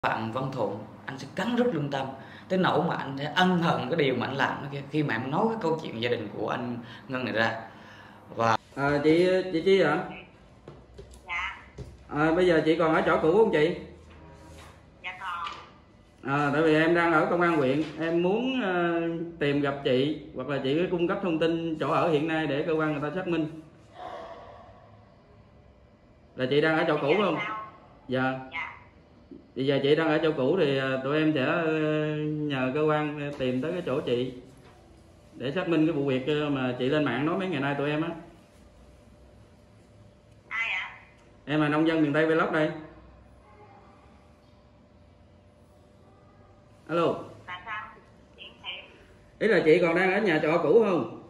Bạn Văn Thuận, anh sẽ cắn rứt lương tâm tới nỗi mà anh sẽ ân hận cái điều mà anh làm đó kia, khi mà em nói cái câu chuyện gia đình của anh Ngân này ra. Và chị Chi ạ? Dạ. Bây giờ chị còn ở chỗ cũ không chị? Dạ còn. Tại vì em đang ở công an huyện, em muốn tìm gặp chị, hoặc là chị cung cấp thông tin chỗ ở hiện nay để cơ quan người ta xác minh. Là chị đang ở chỗ cũ không? Dạ. Bây giờ chị đang ở chỗ cũ thì tụi em sẽ nhờ cơ quan tìm tới cái chỗ chị để xác minh cái vụ việc mà chị lên mạng nói mấy ngày nay tụi em á. Ai ạ? Em là nông dân miền Tây Vlog đây. Alo. Là sao? Chuyện thiệt. Ý là chị còn đang ở nhà trọ cũ không?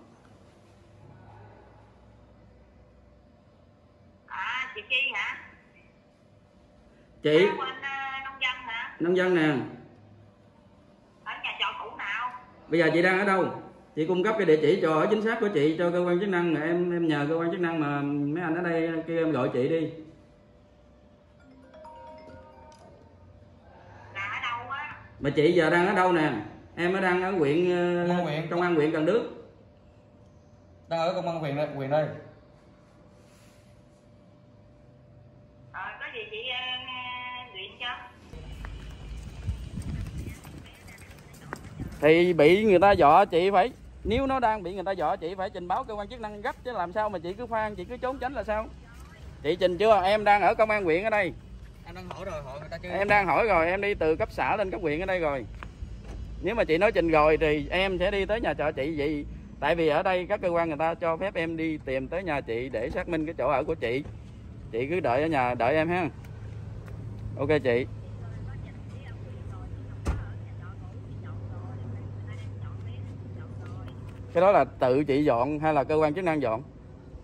Chị Chi hả? Chị Bên nông dân hả? nông dân nè. Ở nhà trọ cũ nào? Bây giờ chị đang ở đâu? Chị cung cấp cái địa chỉ chỗ ở chính xác của chị cho cơ quan chức năng, mà em nhờ cơ quan chức năng mà mấy anh ở đây kêu em gọi chị đi. Là ở đâu á? Mà chị giờ đang ở đâu nè? Em ở đang ở huyện công an huyện Cần Đước. Đang ở công an huyện đây. Có gì chị điện cho. Thì bị người ta dọa chị phải, nếu nó đang bị người ta dọa chị phải trình báo cơ quan chức năng gấp, chứ làm sao mà chị cứ khoan, chị cứ trốn tránh là sao? Chị trình chưa? Em đang ở công an huyện ở đây. Em đang hỏi rồi, hỏi người ta chưa? Em đang hỏi rồi, em đi từ cấp xã lên cấp huyện ở đây rồi. Nếu mà chị nói trình rồi thì em sẽ đi tới nhà trọ chị vậy. Tại vì ở đây các cơ quan người ta cho phép em đi tìm tới nhà chị để xác minh cái chỗ ở của chị. Chị cứ đợi ở nhà đợi em ha. Ok chị. Cái đó là tự chị dọn hay là cơ quan chức năng dọn?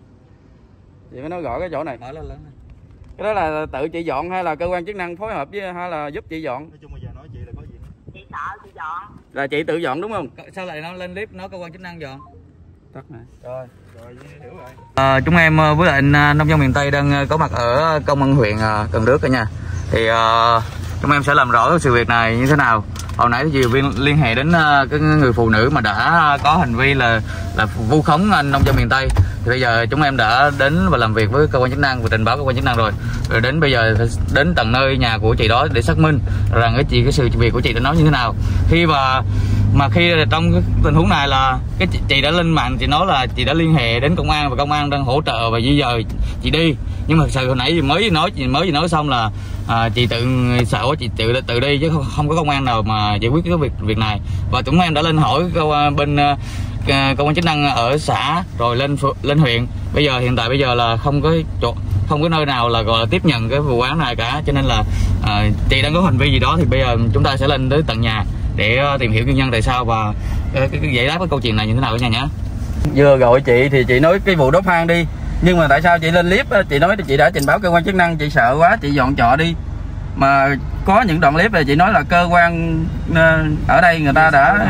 Chị phải nói rõ cái chỗ này. Mở lên. Cái đó là tự chị dọn hay là cơ quan chức năng phối hợp với, hay là giúp chị dọn? Nói chung bây giờ nói chị là có gì? Chị sợ chị dọn. Là chị tự dọn đúng không? Sao lại nó lên clip nói cơ quan chức năng dọn? Tắt này. Rồi hiểu rồi. chúng em với lại anh nông dân miền Tây đang có mặt ở công an huyện Cần Đước cả nhà. Thì chúng em sẽ làm rõ sự việc này như thế nào. Hồi nãy thì liên hệ đến cái người phụ nữ mà đã có hành vi là vu khống anh nông dân miền Tây. Thì bây giờ chúng em đã đến và làm việc với cơ quan chức năng và trình báo cơ quan chức năng rồi. Rồi đến bây giờ đến tận nơi nhà của chị đó để xác minh rằng cái sự việc của chị đã nói như thế nào. Khi mà khi trong cái tình huống này là cái chị đã lên mạng, chị nói là chị đã liên hệ đến công an và công an đang hỗ trợ và di dời chị đi. Nhưng mà thật sự hồi nãy chị mới nói xong là chị tự sợ quá, chị tự đi chứ không có công an nào mà giải quyết cái việc này. Và chúng em đã lên hỏi bên cơ quan chức năng ở xã rồi lên huyện. Hiện tại bây giờ là không có nơi nào là gọi là tiếp nhận cái vụ án này cả, cho nên là chị đang có hành vi gì đó thì bây giờ chúng ta sẽ lên tới tận nhà để tìm hiểu nguyên nhân tại sao và cái giải đáp cái câu chuyện này như thế nào cả nhà nhé. Vừa gọi chị thì chị nói cái vụ đốt hang đi, nhưng mà tại sao chị lên clip chị nói chị đã trình báo cơ quan chức năng, chị sợ quá chị dọn trọ đi. Mà có những đoạn clip là chị nói là cơ quan ở đây người ta đã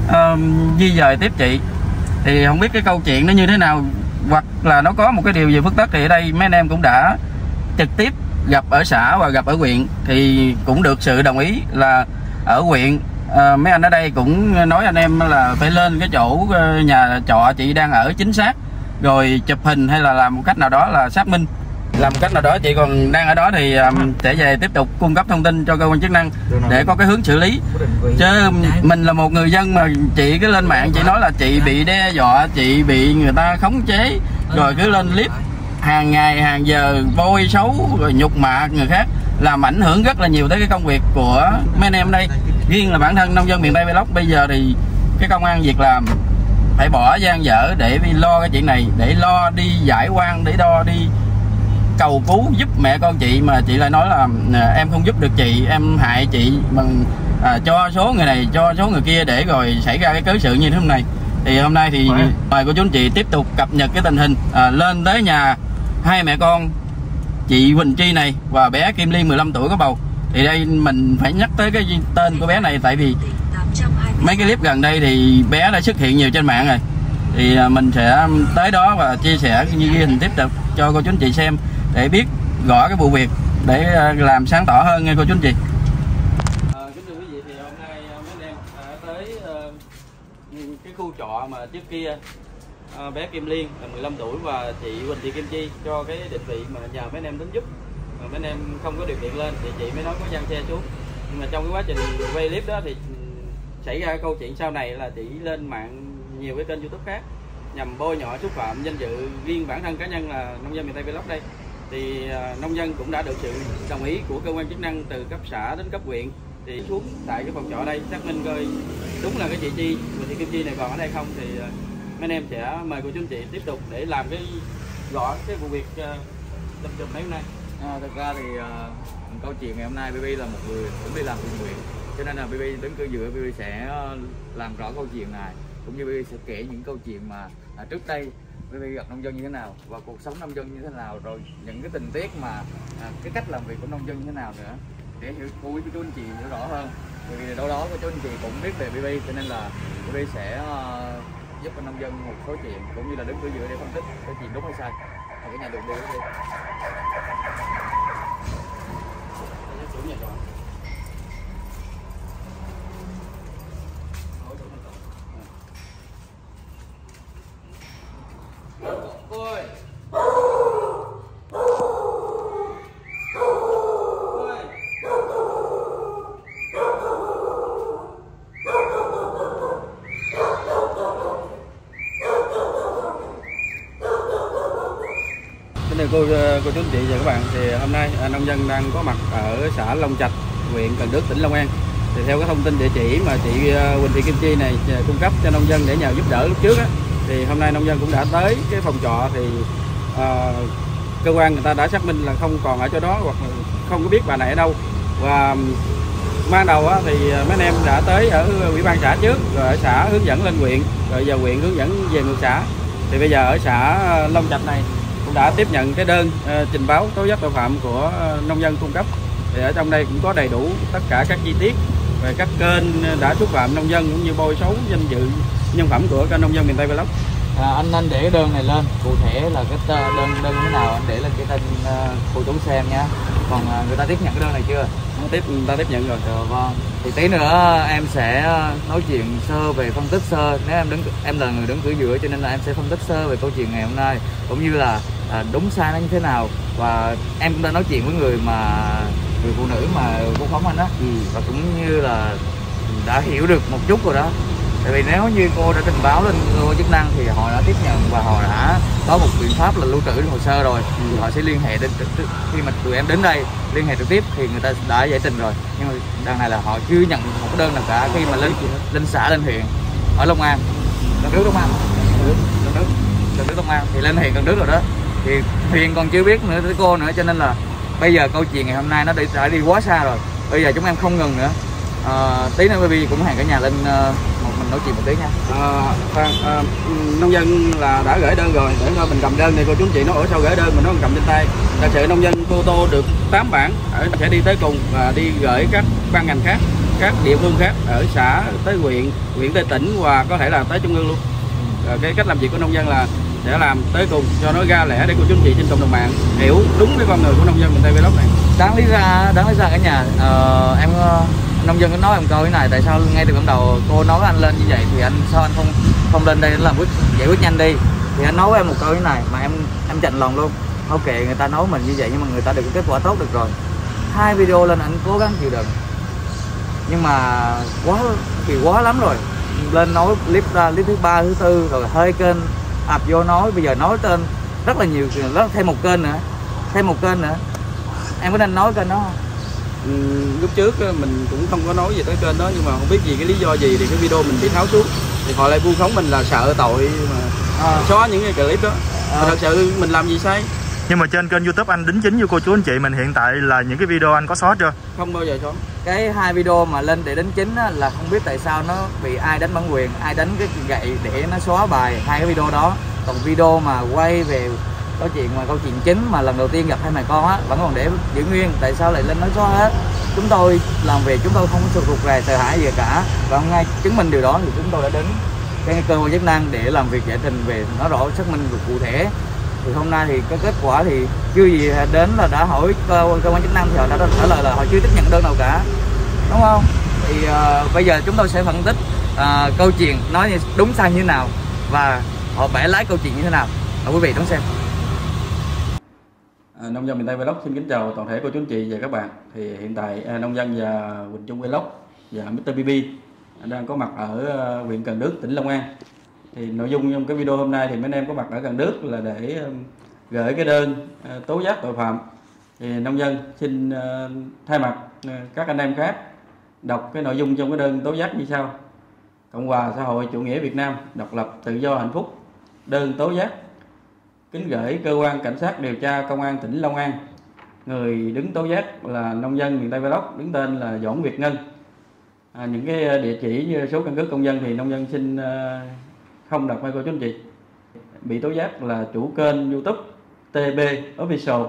di dời tiếp chị, thì không biết cái câu chuyện nó như thế nào, hoặc là nó có một cái điều gì phức tắc. Thì ở đây mấy anh em cũng đã trực tiếp gặp ở xã và gặp ở huyện, thì cũng được sự đồng ý là ở huyện mấy anh ở đây cũng nói anh em là phải lên cái chỗ nhà trọ chị đang ở chính xác, rồi chụp hình hay là làm một cách nào đó là xác minh. Làm một cách nào đó chị còn đang ở đó thì sẽ về tiếp tục cung cấp thông tin cho cơ quan chức năng để có cái hướng xử lý. Chứ mình là một người dân mà chị cứ lên mạng chị nói là chị bị đe dọa, chị bị người ta khống chế, rồi cứ lên clip hàng ngày hàng giờ bôi xấu rồi nhục mạ người khác, làm ảnh hưởng rất là nhiều tới cái công việc của mấy anh em đây. Riêng là bản thân nông dân miền Tây Vlog bây giờ thì cái công ăn việc làm phải bỏ dang dở để lo cái chuyện này, để lo đi giải oan, để lo đi cầu cứu giúp mẹ con chị, mà chị lại nói là em không giúp được chị, em hại chị bằng cho số người này cho số người kia để rồi xảy ra cái cớ sự như thế này. Thì hôm nay thì mời cô chú anh chị tiếp tục cập nhật cái tình hình lên tới nhà hai mẹ con chị Huỳnh Chi này và bé Kim Liên 15 tuổi có bầu. Thì đây mình phải nhắc tới cái tên của bé này, tại vì mấy cái clip gần đây thì bé đã xuất hiện nhiều trên mạng rồi. Thì mình sẽ tới đó và chia sẻ như ghi hình tiếp tục cho cô chú anh chị xem để biết rõ cái vụ việc, để làm sáng tỏ hơn nha cô chú anh chị. khu trọ mà trước kia bé Kim Liên là 15 tuổi và chị Huỳnh Thị Kim Chi cho cái định vị mà nhờ mấy anh em đến giúp, mà mấy anh em không có điều kiện lên thì chị mới nói có giăng xe xuống. Nhưng mà trong cái quá trình quay clip đó thì xảy ra câu chuyện sau này là chị lên mạng nhiều cái kênh YouTube khác nhằm bôi nhọ xúc phạm danh dự riêng bản thân cá nhân là nông dân miền Tây Vlog đây. Thì nông dân cũng đã được sự đồng ý của cơ quan chức năng từ cấp xã đến cấp huyện thì xuống tại cái phòng trọ đây xác minh coi đúng là cái chị Chi, Huỳnh Thị Kim Chi này còn ở đây không, thì mấy anh em sẽ mời cô chú anh chị tiếp tục để làm cái rõ cái vụ việc đâm chùm mấy hôm nay. Thực ra thì câu chuyện ngày hôm nay BB là một người cũng đi làm thiện nguyện, cho nên là BB đứng cửa giữa, BB sẽ làm rõ câu chuyện này, cũng như BB sẽ kể những câu chuyện mà trước đây BB gặp nông dân như thế nào và cuộc sống nông dân như thế nào, rồi những cái tình tiết mà cái cách làm việc của nông dân như thế nào nữa, để hiểu cô chú anh chị hiểu rõ hơn. Vì đâu đó cô chú anh chị cũng biết về BB, cho nên là BB sẽ giúp cho nông dân một số chuyện, cũng như là đứng cửa giữa để phân tích cái chuyện đúng hay sai. Cái nhà được đi đi. Cô chú anh chị và các bạn, thì hôm nay nông dân đang có mặt ở xã Long Trạch, huyện Cần Đước, tỉnh Long An. Thì theo cái thông tin địa chỉ mà chị Huỳnh Thị Kim Chi này cung cấp cho nông dân để nhờ giúp đỡ lúc trước á, thì hôm nay nông dân cũng đã tới cái phòng trọ thì cơ quan người ta đã xác minh là không còn ở chỗ đó hoặc không có biết bà này ở đâu. Và ban đầu á, thì mấy anh em đã tới ở ủy ban xã trước, rồi ở xã hướng dẫn lên huyện, rồi giờ huyện hướng dẫn về ngược xã. Thì bây giờ ở xã Long Trạch này cũng đã tiếp nhận cái đơn trình báo tố giác tội phạm của nông dân cung cấp. Thì ở trong đây cũng có đầy đủ tất cả các chi tiết về các kênh đã xúc phạm nông dân cũng như bôi xấu danh dự nhân phẩm của kênh Nông Dân Miền Tây Vlog. Anh để cái đơn này lên, cụ thể là cái đơn như thế nào anh để lên cái tên cô chú xem nha. Còn người ta tiếp nhận cái đơn này chưa? Người ta tiếp nhận rồi. Vâng. Thì tí nữa em sẽ nói chuyện sơ về phân tích sơ. Nếu em là người đứng cửa giữa, cho nên là em sẽ phân tích sơ về câu chuyện ngày hôm nay, cũng như là đúng sai nó như thế nào. Và em cũng đã nói chuyện với người phụ nữ mà vô khống anh á, và cũng như là đã hiểu được một chút rồi đó. Tại vì nếu như cô đã trình báo lên cơ quan chức năng thì họ đã tiếp nhận và họ đã có một biện pháp là lưu trữ hồ sơ rồi, thì họ sẽ liên hệ đến khi mà tụi em đến đây liên hệ trực tiếp thì người ta đã giải trình rồi. Nhưng mà đằng này là họ chưa nhận một cái đơn nào cả khi mà lên xã, lên huyện ở Long An, Cần Đước, Long An, Cần Đước Long An thì lên huyện Cần Đước rồi đó, thì huyện còn chưa biết nữa tới cô nữa, cho nên là bây giờ câu chuyện ngày hôm nay nó đã đi quá xa rồi. Bây giờ chúng em không ngừng nữa. Tí nữa baby cũng hẹn cả nhà lên mình nói chuyện một tí nha. Nông dân là đã gửi đơn rồi, để thôi mình cầm đơn này cô chú anh chị nó ở sau gửi đơn mình nó còn cầm trên tay. Thật sự nông dân photo được 8 bản sẽ đi tới cùng và đi gửi các ban ngành khác, các địa phương khác ở xã tới huyện tới tỉnh và có thể là tới trung ương luôn. Cái cách làm việc của nông dân là sẽ làm tới cùng cho nó ra lẽ để cô chú anh chị trên cộng đồng mạng hiểu đúng cái con người của nông dân miền Tây Vlog này. Đáng lý ra cả nhà em nông dân có nói em câu thế này, tại sao ngay từ ban đầu cô nói anh lên như vậy thì sao anh không lên đây làm giải quyết nhanh đi. Thì anh nói với em một câu thế này mà em chạnh lòng luôn. Ok, người ta nói mình như vậy nhưng mà người ta được kết quả tốt được rồi. 2 video lên anh cố gắng chịu đựng, nhưng mà quá lắm rồi. Lên nói clip thứ 3, thứ 4 rồi hơi kênh ập vô nói, bây giờ nói tên rất là nhiều, thêm một kênh nữa. Em có nên nói kênh đó không? Lúc trước mình cũng không có nói gì tới kênh đó, nhưng mà không biết vì cái lý do gì thì cái video mình bị tháo xuống, thì họ lại vu khống mình là sợ tội mà xóa những cái clip đó. Thật sự mình làm gì sai. Nhưng mà trên kênh YouTube anh đính chính với cô chú anh chị mình hiện tại là những cái video anh có xóa chưa? Không bao giờ xóa. Cái 2 video mà lên để đính chính á, là không biết tại sao nó bị ai đánh bản quyền, ai đánh cái gậy để nó xóa bài 2 cái video đó. Còn video mà quay về câu chuyện chính mà lần đầu tiên gặp hai mẹ con á vẫn còn để giữ nguyên, tại sao lại lên nói xóa hết? Chúng tôi làm việc chúng tôi không có rụt rè sợ hãi gì cả, và hôm nay chứng minh điều đó thì chúng tôi đã đến cái cơ quan chức năng để làm việc giải trình về nó rõ, xác minh được cụ thể. Thì hôm nay thì cái kết quả thì chưa gì đến là đã hỏi cơ quan chức năng thì họ đã trả lời là họ chưa tiếp nhận đơn nào cả, đúng không? Thì bây giờ chúng tôi sẽ phân tích câu chuyện nói đúng sai như thế nào và họ vẽ lái câu chuyện như thế nào. Mời quý vị đón xem. Nông dân miền Tây Vlog xin kính chào toàn thể cô chú anh chị và các bạn. Thì hiện tại nông dân và Quỳnh Trung Vlog và Mr. BB đang có mặt ở huyện Cần Đước, tỉnh Long An. Thì nội dung trong cái video hôm nay thì mấy anh em có mặt ở Cần Đước là để gửi cái đơn tố giác tội phạm. Thì nông dân xin thay mặt các anh em khác đọc cái nội dung trong cái đơn tố giác như sau. Cộng hòa xã hội chủ nghĩa Việt Nam độc lập tự do hạnh phúc. Đơn tố giác kính gửi cơ quan cảnh sát điều tra công an tỉnh Long An. Người đứng tố giác là nông dân miền Tây Vlog, đứng tên là Doãn Việt Ngân. Những cái địa chỉ như số căn cước công dân thì nông dân xin không đọcให้cô chú anh chị. Bị tố giác là chủ kênh YouTube TB Official.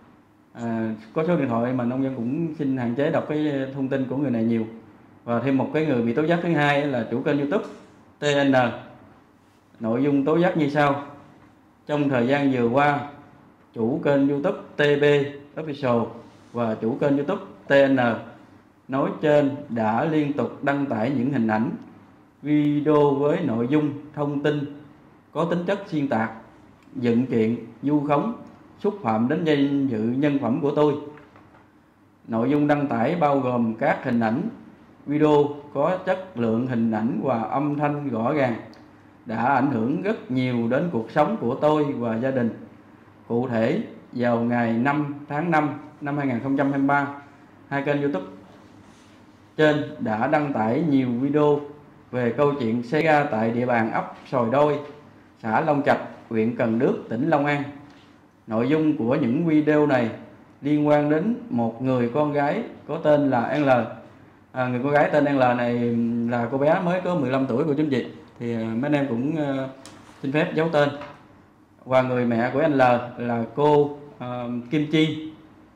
Có số điện thoại mà nông dân cũng xin hạn chế đọc cái thông tin của người này nhiều. Và thêm một cái người bị tố giác thứ hai là chủ kênh YouTube TN. Nội dung tố giác như sau. Trong thời gian vừa qua, chủ kênh YouTube TB Official và chủ kênh YouTube TN nói trên đã liên tục đăng tải những hình ảnh, video với nội dung, thông tin có tính chất xuyên tạc, dựng chuyện, vu khống, xúc phạm đến danh dự nhân phẩm của tôi. Nội dung đăng tải bao gồm các hình ảnh, video có chất lượng hình ảnh và âm thanh rõ ràng, đã ảnh hưởng rất nhiều đến cuộc sống của tôi và gia đình. Cụ thể, vào ngày 5 tháng 5 năm 2023, hai kênh YouTube trên đã đăng tải nhiều video về câu chuyện xảy ra tại địa bàn ấp Sòi Đôi, xã Long Trạch, huyện Cần Đước, tỉnh Long An. Nội dung của những video này liên quan đến một người con gái có tên là L. Người con gái tên L này là cô bé mới có 15 tuổi của chính chị. Thì mấy anh em cũng xin phép giấu tên. Và người mẹ của L là cô Kim Chi.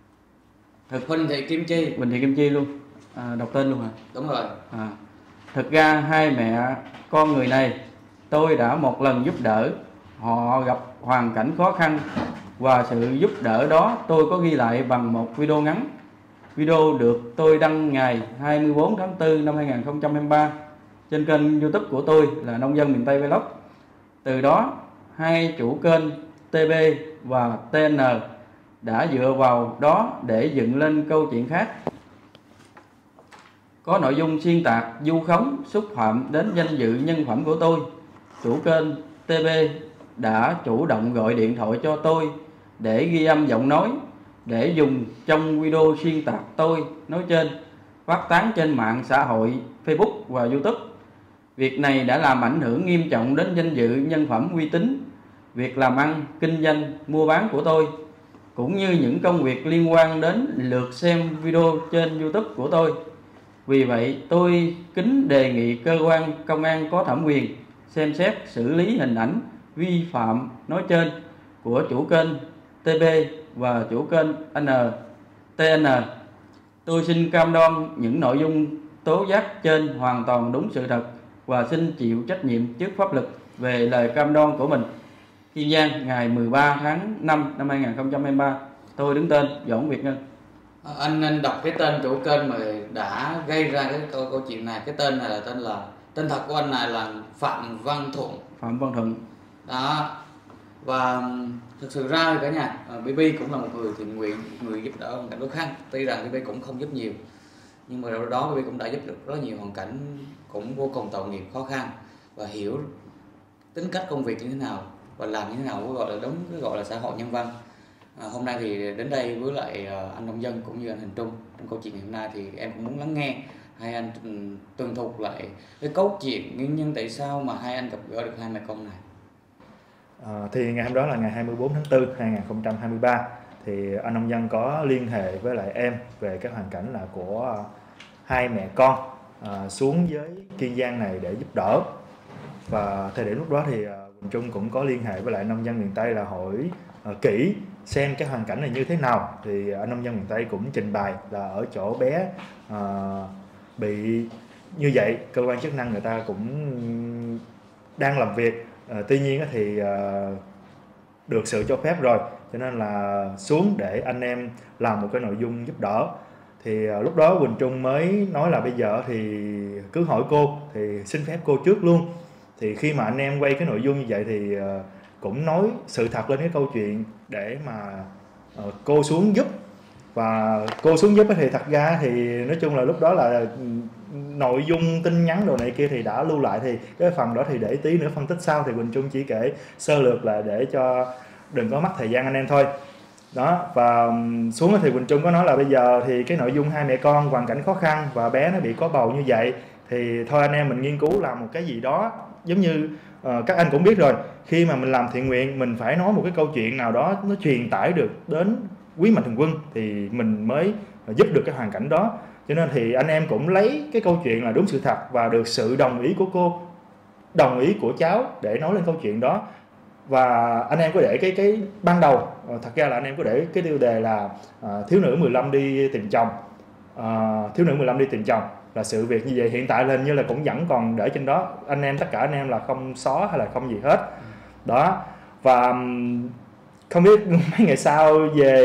Huỳnh Thị Kim Chi. Huỳnh Thị Kim Chi luôn. Đọc tên luôn hả? Đúng rồi. Thực ra hai mẹ con người này tôi đã một lần giúp đỡ. Họ gặp hoàn cảnh khó khăn và sự giúp đỡ đó tôi có ghi lại bằng một video ngắn. Video được tôi đăng ngày 24 tháng 4 năm 2023 trên kênh YouTube của tôi là Nông dân miền Tây Vlog. Từ đó, hai chủ kênh TB và TN đã dựa vào đó để dựng lên câu chuyện khác. Có nội dung xuyên tạc, vu khống, xúc phạm đến danh dự nhân phẩm của tôi. Chủ kênh TB đã chủ động gọi điện thoại cho tôi để ghi âm giọng nói, để dùng trong video xuyên tạc tôi nói trên, phát tán trên mạng xã hội Facebook và YouTube. Việc này đã làm ảnh hưởng nghiêm trọng đến danh dự, nhân phẩm, uy tín, việc làm ăn, kinh doanh, mua bán của tôi, cũng như những công việc liên quan đến lượt xem video trên YouTube của tôi. Vì vậy, tôi kính đề nghị cơ quan công an có thẩm quyền xem xét xử lý hình ảnh vi phạm nói trên của chủ kênh TB và chủ kênh TN. Tôi xin cam đoan những nội dung tố giác trên hoàn toàn đúng sự thật và xin chịu trách nhiệm trước pháp luật về lời cam đoan của mình. Kiên Giang, ngày 13 tháng 5 năm 2023. Tôi đứng tên Doãn Việt Ngân. Anh đọc cái tên chủ kênh mà đã gây ra cái câu chuyện này. Cái tên này là tên thật của anh này là Phạm Văn Thuận. Phạm Văn Thuận. Đó. Và thực sự ra thì cả nhà, BB cũng là một người thiện nguyện, người giúp đỡ hoàn cảnh khó khăn. Tuy rằng BB cũng không giúp nhiều, nhưng mà đâu đó BB cũng đã giúp được rất nhiều hoàn cảnh cũng vô cùng tội nghiệp, khó khăn, và hiểu tính cách công việc như thế nào và làm như thế nào, gọi là đúng cái gọi là xã hội nhân văn. Hôm nay thì đến đây với lại anh nông dân cũng như anh Hình Trung trong câu chuyện ngày hôm nay, thì em cũng muốn lắng nghe hai anh tường thuật lại cái câu chuyện nguyên nhân tại sao mà hai anh gặp gỡ được hai mẹ con này. Thì ngày hôm đó là ngày 24 tháng 4 2023 thì anh nông dân có liên hệ với lại em về cái hoàn cảnh là của hai mẹ con xuống với Kiên Giang này để giúp đỡ. Và thời điểm lúc đó thì Quỳnh Trung cũng có liên hệ với lại nông dân miền Tây là hỏi kỹ xem cái hoàn cảnh này như thế nào. Thì anh nông dân miền Tây cũng trình bày là ở chỗ bé bị như vậy, cơ quan chức năng người ta cũng đang làm việc. Tuy nhiên thì được sự cho phép rồi, cho nên là xuống để anh em làm một cái nội dung giúp đỡ. Thì lúc đó Quỳnh Trung mới nói là bây giờ thì cứ hỏi cô, thì xin phép cô trước luôn. Thì khi mà anh em quay cái nội dung như vậy thì cũng nói sự thật lên cái câu chuyện để mà cô xuống giúp. Và cô xuống giúp thì thật ra thì nói chung là lúc đó là nội dung tin nhắn đồ này kia thì đã lưu lại, thì cái phần đó thì để tí nữa phân tích sau. Thì Quỳnh Trung chỉ kể sơ lược là để cho đừng có mất thời gian anh em thôi. Đó, và xuống thì Quỳnh Trung có nói là bây giờ thì cái nội dung hai mẹ con hoàn cảnh khó khăn và bé nó bị có bầu như vậy, thì thôi anh em mình nghiên cứu làm một cái gì đó. Giống như các anh cũng biết rồi, khi mà mình làm thiện nguyện mình phải nói một cái câu chuyện nào đó nó truyền tải được đến quý mạnh thường quân thì mình mới giúp được cái hoàn cảnh đó. Cho nên thì anh em cũng lấy cái câu chuyện là đúng sự thật và được sự đồng ý của cô, đồng ý của cháu để nói lên câu chuyện đó. Và anh em có để cái ban đầu, thật ra là anh em có để cái tiêu đề là thiếu nữ 15 đi tìm chồng, thiếu nữ 15 đi tìm chồng là sự việc như vậy. Hiện tại là hình như là cũng vẫn còn để trên đó, anh em tất cả anh em là không xóa hay là không gì hết đó. Và không biết mấy ngày sau về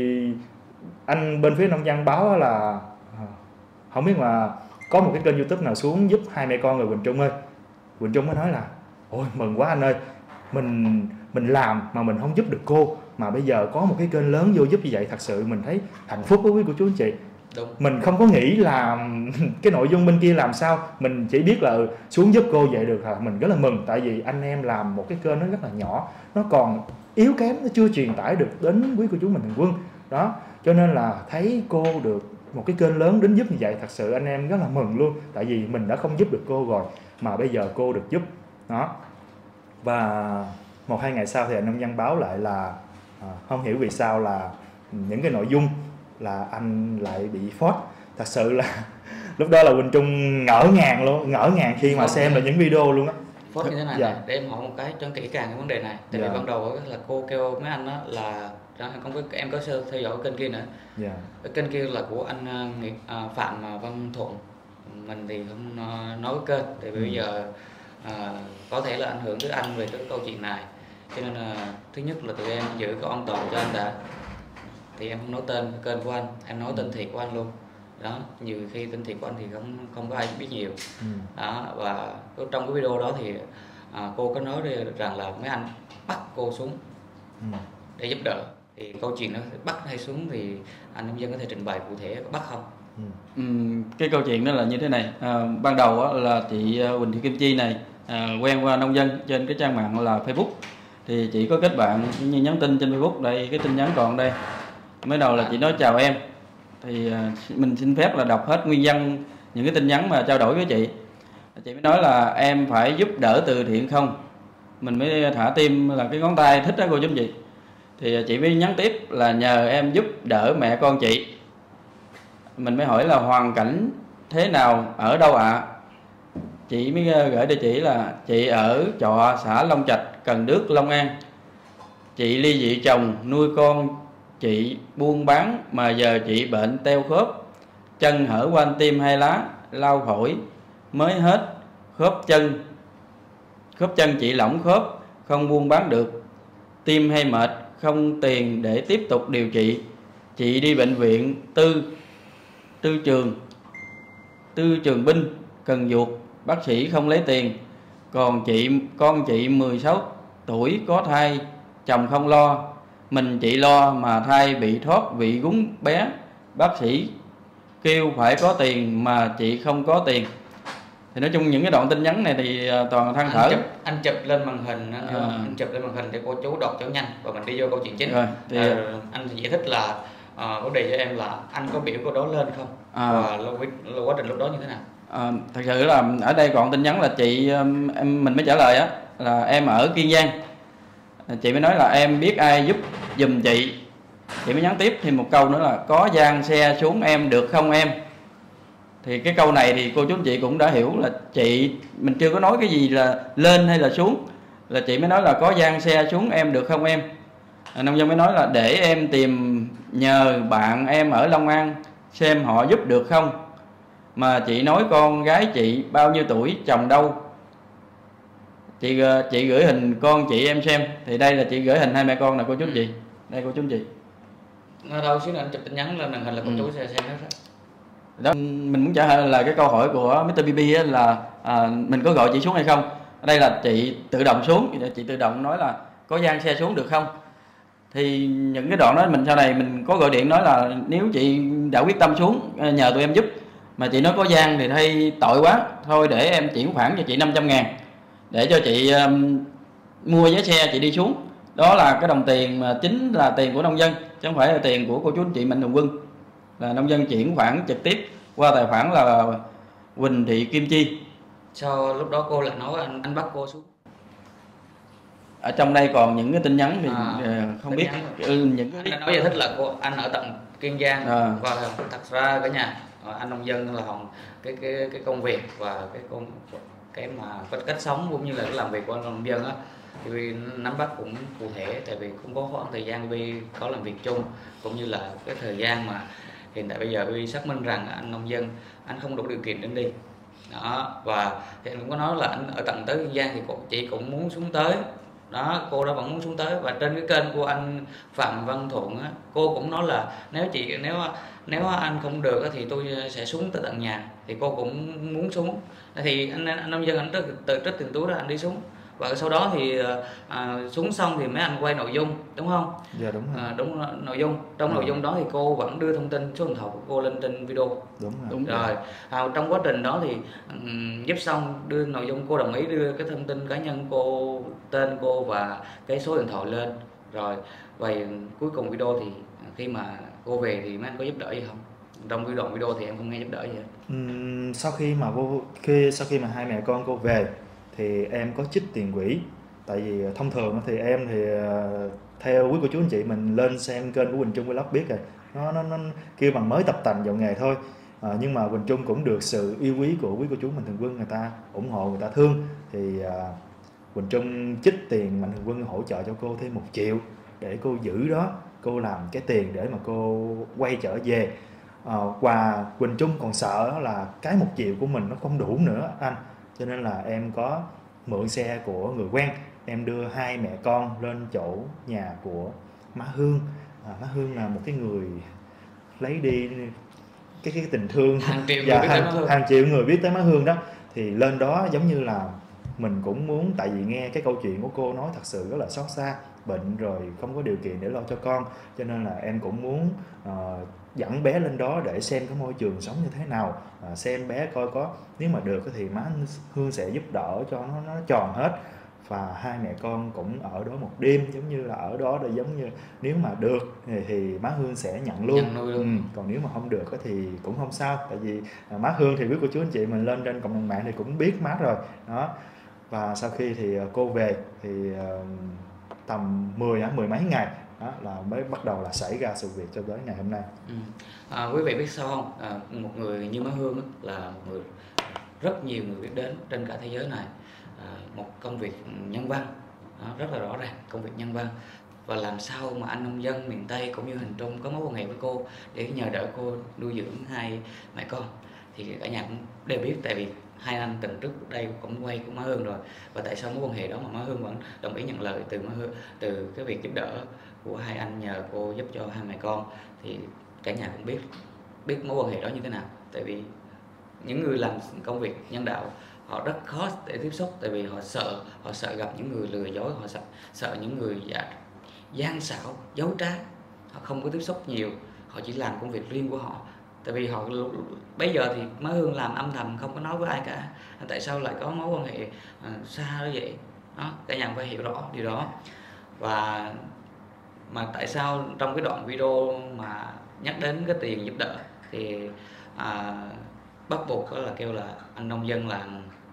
anh bên phía nông dân báo là không biết mà có một cái kênh YouTube nào xuống giúp hai mẹ con người. Quỳnh Trung ơi, Quỳnh Trung mới nói là ôi mừng quá anh ơi, mình làm mà mình không giúp được cô, mà bây giờ có một cái kênh lớn vô giúp như vậy, thật sự mình thấy hạnh phúc với quý cô chú anh chị. Đúng. Mình không có nghĩ là cái nội dung bên kia làm sao, mình chỉ biết là xuống giúp cô vậy được hả. Mình rất là mừng, tại vì anh em làm một cái kênh nó rất là nhỏ, nó còn yếu kém, nó chưa truyền tải được đến quý cô chú mình thường quân đó. Cho nên là thấy cô được một cái kênh lớn đến giúp như vậy, thật sự anh em rất là mừng luôn. Tại vì mình đã không giúp được cô rồi mà bây giờ cô được giúp đó. Và 1-2 ngày sau thì anh nông dân báo lại là không hiểu vì sao là những cái nội dung là anh lại bị phốt. Thật sự là lúc đó là Quỳnh Trung ngỡ ngàng luôn, ngỡ ngàng khi mà xem là những video luôn á. Phốt như thế này Dạ. này, để em hỏi một cái cho kỹ càng cái vấn đề này. Tại Dạ. vì ban đầu là cô kêu mấy anh đó là không có, em có theo dõi kênh kia nữa. Dạ. Cái kênh kia là của anh Phạm Văn Thuận. Mình thì không nói cái kênh, tại vì bây giờ có thể là ảnh hưởng tới anh về cái câu chuyện này, cho nên là thứ nhất là tụi em giữ cái an toàn cho anh đã, thì em không nói tên kênh của anh, em nói tên thiệt của anh luôn đó. Nhiều khi tên thiệt của anh thì không có ai biết nhiều đó. Và trong cái video đó thì cô có nói rằng là mấy anh bắt cô xuống để giúp đỡ, thì câu chuyện đó bắt hay xuống thì anh nông dân có thể trình bày cụ thể có bắt không? Cái câu chuyện đó là như thế này. Ban đầu là chị Huỳnh Thị Kim Chi này quen qua nông dân trên cái trang mạng là Facebook, thì chị có kết bạn như nhắn tin trên Facebook. Đây cái tin nhắn còn đây. Mới đầu là chị nói chào em, thì mình xin phép là đọc hết nguyên văn những cái tin nhắn mà trao đổi với chị. Chị mới nói là em phải giúp đỡ từ thiện không. Mình mới thả tim là cái ngón tay thích đó cô chú anh chị. Thì chị mới nhắn tiếp là nhờ em giúp đỡ mẹ con chị. Mình mới hỏi là hoàn cảnh thế nào, ở đâu ạ? Chị mới gửi địa chỉ là chị ở trọ xã Long Trạch, Cần Đước, Long An. Chị ly dị chồng, nuôi con chị buôn bán, mà giờ chị bệnh teo khớp, chân hở quanh tim 2 lá, lau phổi mới hết, khớp chân chị lỏng khớp, không buôn bán được, tim hay mệt, không tiền để tiếp tục điều trị. Chị đi bệnh viện Tư Trường Binh, Cần Duộc, bác sĩ không lấy tiền. Còn con chị 16 tuổi có thai, chồng không lo, mình chị lo mà thai bị thoát vị gúng bé. Bác sĩ kêu phải có tiền mà chị không có tiền. Thì nói chung những cái đoạn tin nhắn này thì toàn than thở. Anh chụp lên màn hình, anh chụp lên màn hình để cô chú đọc cho nhanh và mình đi vô câu chuyện chính. Rồi, thì anh giải thích là vấn đề cho em là anh có biểu cô đó lên không, và quá trình lúc đó như thế nào. Thật sự là ở đây còn tin nhắn là chị mình mới trả lời á là em ở Kiên Giang. Chị mới nói là em biết ai giúp giùm chị. Chị mới nhắn tiếp thêm một câu nữa là có gian xe xuống em được không em. Thì cái câu này thì cô chú anh chị cũng đã hiểu là mình chưa có nói cái gì là lên hay là xuống, là chị mới nói là có gian xe xuống em được không em. Nông dân mới nói là để em tìm nhờ bạn em ở Long An xem họ giúp được không. Mà chị nói con gái chị bao nhiêu tuổi, chồng đâu. Chị gửi hình con chị em xem. Thì đây là chị gửi hình hai mẹ con nè cô chú anh chị. Đây cô chú anh chị. Đâu xíu nữa anh chụp tin nhắn lên màn hình là cô chú sẽ xem hết. Đó, mình muốn trả lời là cái câu hỏi của Mr. BB á, là mình có gọi chị xuống hay không. Ở đây là chị tự động xuống, chị tự động nói là có gian xe xuống được không. Thì những cái đoạn đó mình sau này mình có gọi điện nói là nếu chị đã quyết tâm xuống nhờ tụi em giúp mà chị nói có gian thì hay tội quá, thôi để em chuyển khoản cho chị 500.000 để cho chị mua vé xe chị đi xuống. Đó là cái đồng tiền mà chính là tiền của nông dân chứ không phải là tiền của cô chú anh chị Mạnh Thường Quân, là nông dân chuyển khoản trực tiếp qua tài khoản là Huỳnh Thị Kim Chi. Sau lúc đó cô lại nói anh bắt cô xuống. Ở trong đây còn những cái tin nhắn thì không tin biết nhắn. những cái Anh đã nói giải thích là anh ở tận Kiên Giang và thật ra cả nhà anh nông dân là cái công việc và cái mà cách sống cũng như là cái làm việc của anh nông dân á thì vì nắm bắt cũng cụ thể, tại vì cũng có khoảng thời gian vì có làm việc chung cũng như là cái thời gian mà hiện tại bây giờ vì xác minh rằng anh nông dân anh không đủ điều kiện đến đi đó, và thì anh cũng có nói là anh ở tận tới Kiên Giang thì chị cũng muốn xuống tới đó, cô đã vẫn muốn xuống tới. Và trên cái kênh của anh Phạm Văn Thuận á, cô cũng nói là nếu anh không được thì tôi sẽ xuống tới tận nhà, thì cô cũng muốn xuống. Thì anh nông dân anh tự trích tiền túi ra anh đi xuống, và sau đó thì xuống xong thì mấy anh quay nội dung đúng không? Dạ đúng rồi. Đúng nội dung. Trong nội dung đó thì cô vẫn đưa thông tin số điện thoại của cô lên trên video. Đúng rồi. Trong quá trình đó thì giúp xong đưa nội dung, cô đồng ý đưa cái thông tin cá nhân cô, tên cô và cái số điện thoại lên rồi. Và cuối cùng video thì khi mà cô về thì mấy anh có giúp đỡ gì không? Trong video thì em không nghe giúp đỡ gì hết. Sau khi mà hai mẹ con cô về thì em có trích tiền quỹ. Tại vì thông thường thì em thì theo quý cô chú anh chị mình lên xem kênh của Quỳnh Trung Vlog biết rồi, nó kêu bằng mới tập tành vào nghề thôi. Nhưng mà Quỳnh Trung cũng được sự yêu quý của quý cô chú Mạnh Thường Quân, người ta ủng hộ, người ta thương, thì Quỳnh Trung trích tiền Mạnh Thường Quân hỗ trợ cho cô thêm 1 triệu để cô giữ đó, cô làm cái tiền để mà cô quay trở về. Và Quỳnh Trung còn sợ là cái 1 triệu của mình nó không đủ nữa anh, cho nên là em có mượn xe của người quen, em đưa hai mẹ con lên chỗ nhà của má Hương. Má Hương là một cái người lấy đi cái tình thương, hàng triệu người biết tới má Hương đó. Thì lên đó giống như là mình cũng muốn, tại vì nghe cái câu chuyện của cô nói thật sự rất là xót xa, bệnh rồi không có điều kiện để lo cho con, cho nên là em cũng muốn dẫn bé lên đó để xem cái môi trường sống như thế nào, xem bé coi có, nếu mà được thì má Hương sẽ giúp đỡ cho nó tròn hết. Và hai mẹ con cũng ở đó 1 đêm, giống như là ở đó để giống như nếu mà được thì má Hương sẽ nhận luôn. Còn nếu mà không được thì cũng không sao, tại vì má Hương thì biết cô chú anh chị mình lên trên cộng đồng mạng thì cũng biết má rồi đó. Và sau khi thì cô về thì tầm mười mấy ngày đó là mới bắt đầu là xảy ra sự việc cho tới ngày hôm nay. Quý vị biết sao không? Một người như má Hương là một người rất nhiều người biết đến trên cả thế giới này. Một công việc nhân văn rất là rõ ràng, công việc nhân văn. Và làm sao mà anh nông dân miền Tây cũng như Hình Trung có mối quan hệ với cô để nhờ đỡ cô nuôi dưỡng hai mẹ con thì cả nhà cũng đều biết, tại vì hai anh từng trước đây cũng quay của má Hương rồi. Và tại sao mối quan hệ đó mà má Hương vẫn đồng ý nhận lời từ cái việc giúp đỡ của hai anh nhờ cô giúp cho hai mẹ con, thì cả nhà cũng biết mối quan hệ đó như thế nào. Tại vì những người làm công việc nhân đạo họ rất khó để tiếp xúc, tại vì họ sợ gặp những người lừa dối, họ sợ những người gian xảo, dối trá. Họ không có tiếp xúc nhiều, họ chỉ làm công việc riêng của họ. Tại vì họ bây giờ thì má Hương làm âm thầm không có nói với ai cả, tại sao lại có mối quan hệ xa như vậy đó, cả nhà phải hiểu rõ điều đó. Và mà tại sao trong cái đoạn video mà nhắc đến cái tiền giúp đỡ thì bắt buộc đó là kêu là anh nông dân là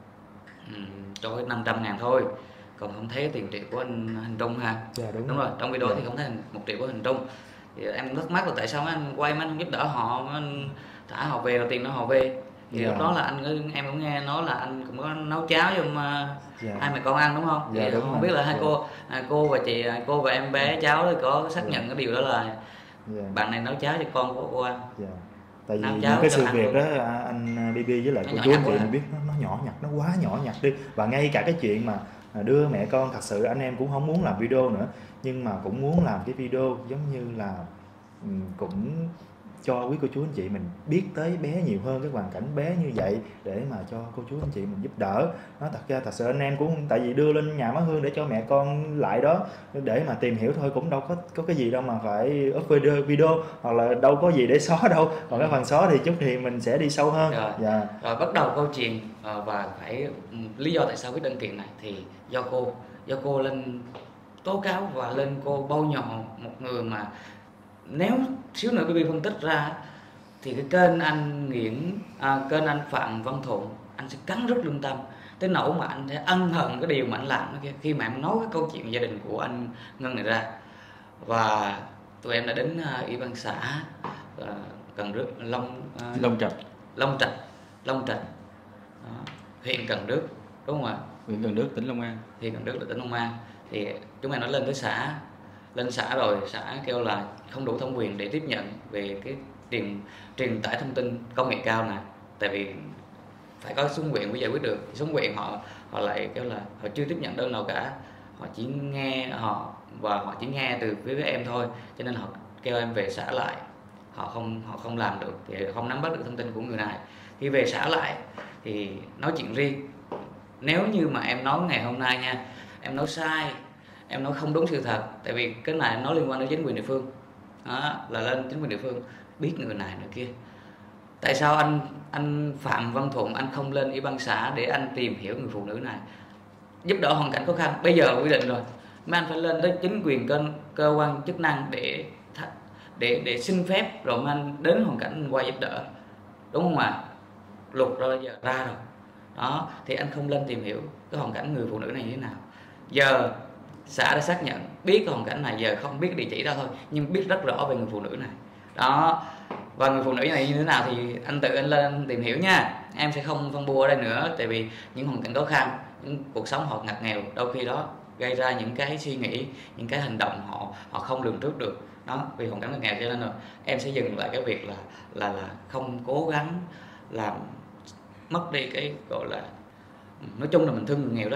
cho cái 500.000 thôi, còn không thấy tiền triệu của anh Hình Trung ha. Dạ, đúng rồi, trong video thì không thấy 1 triệu của Hình Trung. Thì em thắc mắc là tại sao anh quay mà anh không giúp đỡ họ, mà anh thả họ về rồi tiền nó họ về. Thì lúc đó là em cũng nghe nói là anh cũng có nấu cháo cho hai mẹ con ăn đúng không? Thì không biết là hai cô và chị, cô và em bé cháu có xác nhận cái điều đó là bạn này nấu cháo cho con của cô ăn. Tại vì những cái sự việc đó anh BB với lại cô chú anh chị mình biết nó nhỏ nhặt, nó quá nhỏ nhặt đi. Và ngay cả cái chuyện mà đưa mẹ con, thật sự anh em cũng không muốn làm video nữa, nhưng mà cũng muốn làm cái video giống như là cũng cho quý cô chú anh chị mình biết tới bé nhiều hơn, cái hoàn cảnh bé như vậy, để mà cho cô chú anh chị mình giúp đỡ. Nó thật sự anh em cũng tại vì đưa lên nhà má Hương để cho mẹ con lại đó để mà tìm hiểu thôi, cũng đâu có cái gì đâu mà phải up video, hoặc là đâu có gì để xóa đâu. Còn cái phần xóa thì chút thì mình sẽ đi sâu hơn. Rồi. Dạ. Rồi bắt đầu câu chuyện và phải lý do tại sao quyết đơn kiện này thì do cô lên tố cáo và lên cô bôi nhọ một người mà nếu xíu nữa BB phân tích ra thì cái kênh anh kênh anh Phạm Văn Thuận, anh sẽ cắn rứt lương tâm tới nỗi mà anh sẽ ân hận cái điều mà anh làm đó kia, khi mà em nói cái câu chuyện gia đình của anh Ngân này ra. Và tụi em đã đến ủy ban xã Cần Đước, Long Trạch, huyện Cần Đước, đúng không ạ? Huyện Cần Đước, tỉnh Long An. Huyện Cần Đước là tỉnh Long An. Thì chúng em đã lên tới xã, lên xã rồi xã kêu là không đủ thẩm quyền để tiếp nhận về cái truyền tải thông tin công nghệ cao này, tại vì phải có xuống huyện mới giải quyết được. Xuống huyện họ lại kêu là họ chưa tiếp nhận đơn nào cả, họ chỉ nghe từ phía em thôi, cho nên họ kêu em về xã lại. Họ không làm được thì không nắm bắt được thông tin của người này. Khi về xã lại thì nói chuyện riêng. Nếu như mà em nói ngày hôm nay nha, em nói sai, em nói không đúng sự thật, tại vì cái này em nói liên quan đến chính quyền địa phương đó, là lên chính quyền địa phương biết người này người kia. Tại sao anh Phạm Văn Thuận anh không lên ủy ban xã để anh tìm hiểu người phụ nữ này, giúp đỡ hoàn cảnh khó khăn? Bây giờ quy định rồi, mấy anh phải lên tới chính quyền cơ quan chức năng để xin phép rồi mấy anh đến hoàn cảnh anh qua giúp đỡ, đúng không ạ? Luật rồi giờ ra rồi đó, thì anh không lên tìm hiểu cái hoàn cảnh người phụ nữ này như thế nào. Giờ xã đã xác nhận biết cái hoàn cảnh này, giờ không biết địa chỉ đó thôi nhưng biết rất rõ về người phụ nữ này đó. Và người phụ nữ này như thế nào thì anh tự anh lên tìm hiểu nha, em sẽ không phân bua ở đây nữa, tại vì những hoàn cảnh khó khăn, những cuộc sống họ ngặt nghèo, đôi khi đó gây ra những cái suy nghĩ, những cái hành động họ không lường trước được đó, vì hoàn cảnh ngặt nghèo. Cho nên là em sẽ dừng lại cái việc là không cố gắng làm mất đi cái gọi là, nói chung là mình thương người nghèo đó,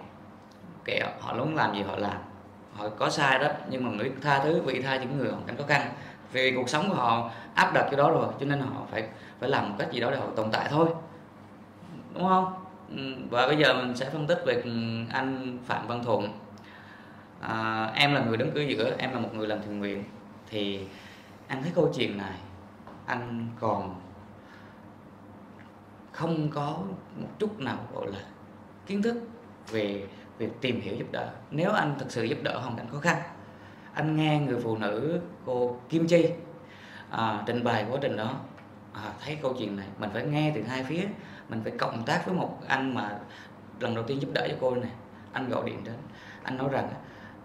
kệ họ muốn làm gì họ làm, họ có sai đó nhưng mà mình tha thứ, vị tha những người hoàn cảnh khó khăn, vì cuộc sống của họ áp đặt cái đó rồi, cho nên họ phải làm một cách gì đó để họ tồn tại thôi, đúng không? Và bây giờ mình sẽ phân tích về anh Phạm Văn Thuận. Em là người đứng cửa giữa, em là một người làm thiện nguyện, thì anh thấy câu chuyện này anh còn không có một chút nào gọi là kiến thức về việc tìm hiểu giúp đỡ. Nếu anh thực sự giúp đỡ hoàn cảnh khó khăn, anh nghe người phụ nữ cô Kim Chi trình bày quá trình đó, thấy câu chuyện này mình phải nghe từ hai phía, mình phải cộng tác với một anh mà lần đầu tiên giúp đỡ cho cô này. Anh gọi điện đến, anh nói rằng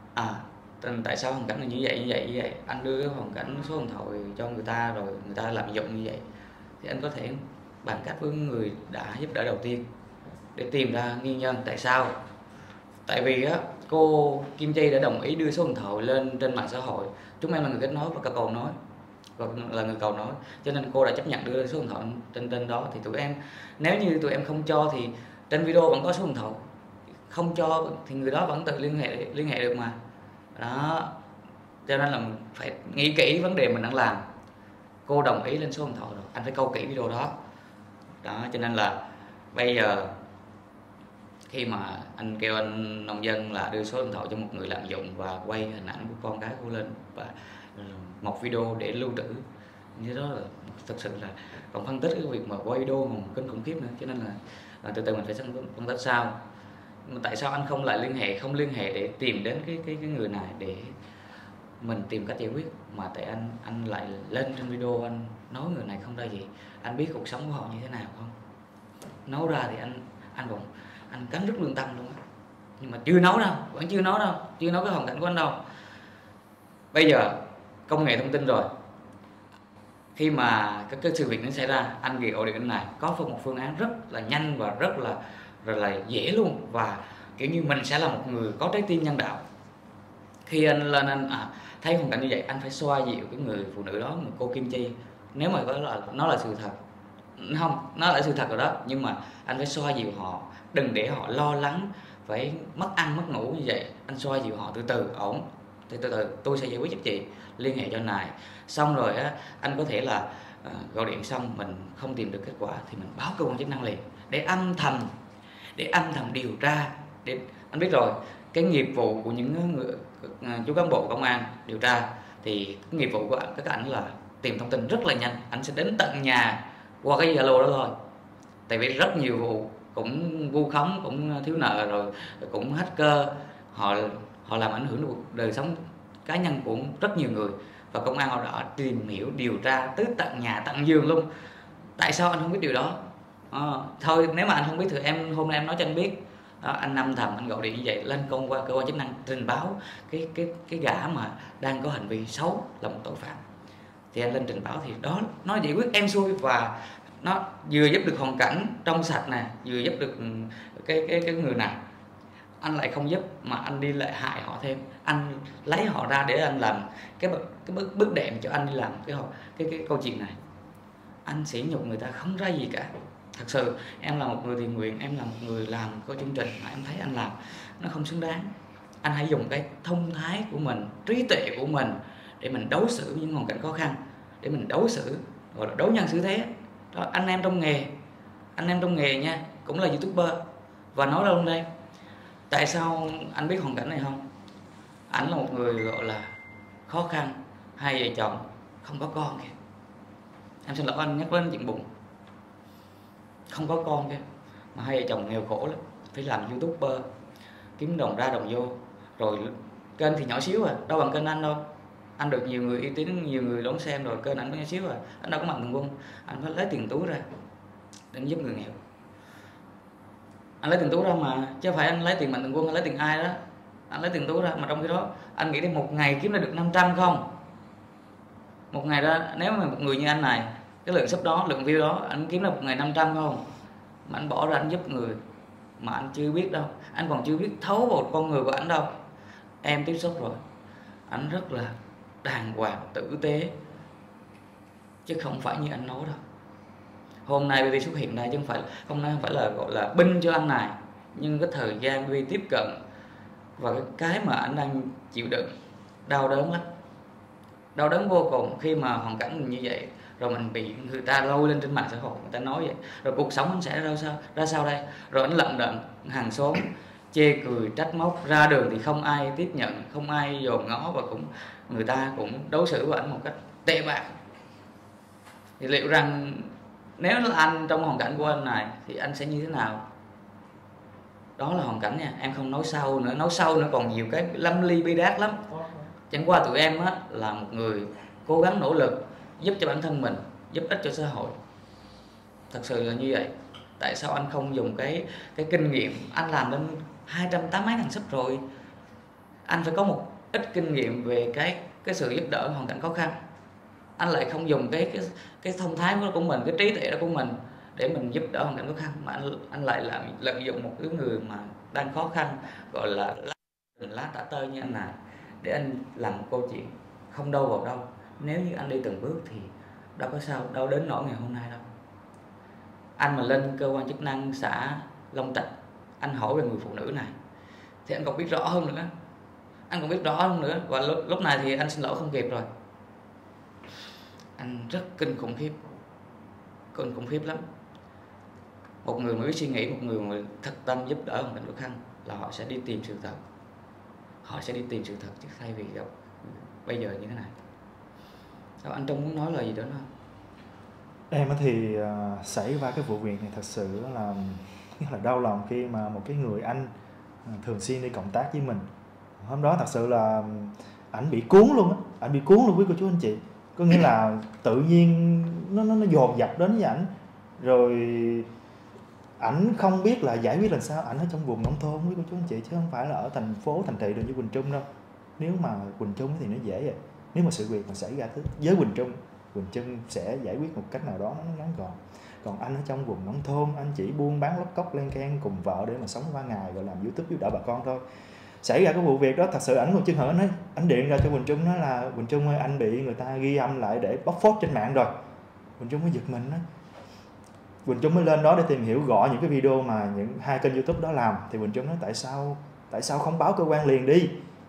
tại sao hoàn cảnh là như vậy, anh đưa cái hoàn cảnh số điện thoại cho người ta rồi người ta làm dụng như vậy, thì anh có thể bàn cách với người đã giúp đỡ đầu tiên để tìm ra nguyên nhân tại sao. Tại vì cô Kim Chi đã đồng ý đưa số điện thoại lên trên mạng xã hội, chúng em là người kết nối và cầu nối, là người cầu nối, cho nên cô đã chấp nhận đưa số điện thoại trên đó. Thì tụi em, nếu như tụi em không cho thì trên video vẫn có số điện thoại, không cho thì người đó vẫn tự liên hệ được mà đó. Cho nên là mình phải nghĩ kỹ vấn đề mình đang làm. Cô đồng ý lên số điện thoại rồi, anh phải câu kỹ video đó. Cho nên là bây giờ khi mà anh kêu anh nông dân là đưa số điện thoại cho một người lạm dụng và quay hình ảnh của con gái cô lên và một video để lưu trữ như đó, là thực sự là còn phân tích cái việc mà quay video mà kinh khủng khiếp nữa. Cho nên là từ từ mình phải phân tích sao, mà tại sao anh không liên hệ để tìm đến cái người này để mình tìm cách giải quyết, mà tại anh lại lên trên video anh nói người này không ra gì, anh biết cuộc sống của họ như thế nào không? Nói ra thì anh cắn rứt lương tâm luôn á, nhưng mà chưa nói cái hoàn cảnh của anh đâu. Bây giờ công nghệ thông tin rồi, khi mà cái sự việc nó xảy ra, anh gọi điện này có một phương án rất là nhanh và rất là dễ luôn, và kiểu như mình sẽ là một người có trái tim nhân đạo. Khi anh lên anh thấy hoàn cảnh như vậy, anh phải xoa dịu cái người phụ nữ đó, một cô Kim Chi. Nếu mà nó là sự thật, không, nó là sự thật rồi đó, nhưng mà anh phải xoa dịu họ, đừng để họ lo lắng phải mất ăn mất ngủ như vậy. Anh xoa dịu họ từ từ ổn, thì từ từ tôi sẽ giải quyết giúp chị, liên hệ cho anh này. Xong rồi á, anh có thể là gọi điện xong mình không tìm được kết quả thì mình báo cơ quan chức năng liền, để âm thầm điều tra. Để anh biết rồi, cái nghiệp vụ của những người chú cán bộ công an điều tra thì cái nghiệp vụ của các anh là tìm thông tin rất là nhanh, anh sẽ đến tận nhà qua cái Zalo đó thôi. Tại vì rất nhiều vụ cũng vu khống, cũng thiếu nợ, rồi cũng hacker, họ làm ảnh hưởng đến đời sống cá nhân của rất nhiều người, và công an họ đã tìm hiểu điều tra tới tận nhà tận giường luôn. Tại sao anh không biết điều đó? Thôi nếu mà anh không biết thì hôm nay em nói cho anh biết. Anh âm thầm anh gọi điện như vậy lên cơ quan chức năng trình báo cái gã mà đang có hành vi xấu là một tội phạm, thì anh lên trình báo thì đó nó giải quyết em xuôi, và nó vừa giúp được hoàn cảnh trong sạch nè, vừa giúp được cái người này. Anh lại không giúp mà anh đi lại hại họ thêm, anh lấy họ ra để anh làm cái bước đệm cho anh đi làm cái câu chuyện này. Anh sỉ nhục người ta không ra gì cả. Thật sự em là một người thiện nguyện, em là một người làm có chương trình mà em thấy anh làm nó không xứng đáng. Anh hãy dùng cái thông thái của mình, trí tuệ của mình để mình đối xử với những hoàn cảnh khó khăn, để mình đối xử gọi là đối nhân xử thế đó. Anh em trong nghề nha, cũng là YouTuber. Và nói đâu đây, tại sao anh biết hoàn cảnh này không? Anh là một người gọi là khó khăn, hai vợ chồng không có con kìa. Em xin lỗi anh nhắc đến chuyện buồn, không có con kìa, mà hai vợ chồng nghèo khổ lắm, phải làm YouTuber kiếm đồng ra đồng vô. Rồi kênh thì nhỏ xíu à, đâu bằng kênh anh đâu. Anh được nhiều người uy tín, nhiều người đón xem rồi, kênh anh có nhỏ xíu à, anh đâu có mạnh thường quân. Anh phải lấy tiền túi ra để giúp người nghèo. Anh lấy tiền túi ra mà, chứ không phải anh lấy tiền mạnh thường quân, anh lấy tiền ai đó. Anh lấy tiền túi ra, mà trong khi đó anh nghĩ đến một ngày kiếm ra được 500 không? Một ngày ra, nếu mà một người như anh này, cái lượng sub đó, lượng view đó, anh kiếm ra một ngày 500 không? Mà anh bỏ ra anh giúp người mà anh chưa biết đâu, anh còn chưa biết thấu vào con người của anh đâu. Em tiếp xúc rồi, anh rất là đàng hoàng, tử tế, chứ không phải như anh nói đâu. Hôm nay BB xuất hiện đây chứ không phải là gọi là binh cho anh này, nhưng cái thời gian BB tiếp cận và cái mà anh đang chịu đựng đau đớn lắm, đau đớn vô cùng khi mà hoàn cảnh mình như vậy, rồi mình bị người ta lôi lên trên mạng xã hội, người ta nói vậy, rồi cuộc sống anh sẽ ra sao đây? Rồi anh lận đận hàng xóm chê cười trách móc, ra đường thì không ai tiếp nhận, không ai dòm ngó, và cũng người ta cũng đối xử với anh một cách tệ bạc. Thì liệu rằng nếu là anh trong hoàn cảnh của anh này thì anh sẽ như thế nào? Đó là hoàn cảnh nha, em không nói sâu nữa còn nhiều cái lâm ly bi đát lắm. Chẳng qua tụi em á là một người cố gắng nỗ lực giúp cho bản thân mình, giúp ích cho xã hội. Thật sự là như vậy. Tại sao anh không dùng cái kinh nghiệm, anh làm đến 280 mấy ngàn sub rồi, anh phải có một ít kinh nghiệm về cái sự giúp đỡ hoàn cảnh khó khăn. Anh lại không dùng cái thông thái của mình, cái trí tuệ đó của mình để mình giúp đỡ hoàn cảnh khó khăn, mà anh lại lợi dụng một cái người mà đang khó khăn, gọi là lá tả tơi như anh này, để anh làm một câu chuyện không đâu vào đâu. Nếu như anh đi từng bước thì đâu có sao, đâu đến nỗi ngày hôm nay đâu. Anh mà lên cơ quan chức năng xã Long Tịch, anh hỏi về người phụ nữ này thì anh còn biết rõ hơn nữa. Và lúc này thì anh xin lỗi không kịp rồi. Anh rất kinh khủng khiếp lắm. Một người mà biết suy nghĩ, một người mà thật tâm giúp đỡ hoàn cảnh khó khăn là họ sẽ đi tìm sự thật. Chứ thay vì gặp bây giờ như thế này. Sao anh Trung muốn nói lời gì đó không? Em thì xảy ra cái vụ việc này thật sự là rất là đau lòng, khi mà một cái người anh thường xuyên đi cộng tác với mình, hôm đó thật sự là ảnh bị cuốn luôn quý cô chú anh chị. Có nghĩa là tự nhiên nó dồn dập đến với ảnh, rồi ảnh không biết là giải quyết làm sao. Ảnh ở trong vùng nông thôn quý cô chú anh chị, chứ không phải là ở thành phố thành thị được như Quỳnh Trung đâu. Nếu mà Quỳnh Trung thì nó dễ vậy. Nếu mà sự việc mà xảy ra với Quỳnh Trung sẽ giải quyết một cách nào đó nó ngắn gọn. Còn anh ở trong vùng nông thôn, anh chỉ buôn bán lóc cóc len keng cùng vợ để mà sống qua ngày, rồi làm YouTube giúp đỡ bà con thôi. Xảy ra cái vụ việc đó, thật sự ảnh còn chưa hở, ảnh điện ra cho Quỳnh Trung nói là Quỳnh Trung ơi, anh bị người ta ghi âm lại để bóc phốt trên mạng rồi. Quỳnh Trung mới giật mình đó. Quỳnh Trung mới lên đó để tìm hiểu, gọi những cái video mà những hai kênh YouTube đó làm. Thì Quỳnh Trung nói tại sao không báo cơ quan liền đi.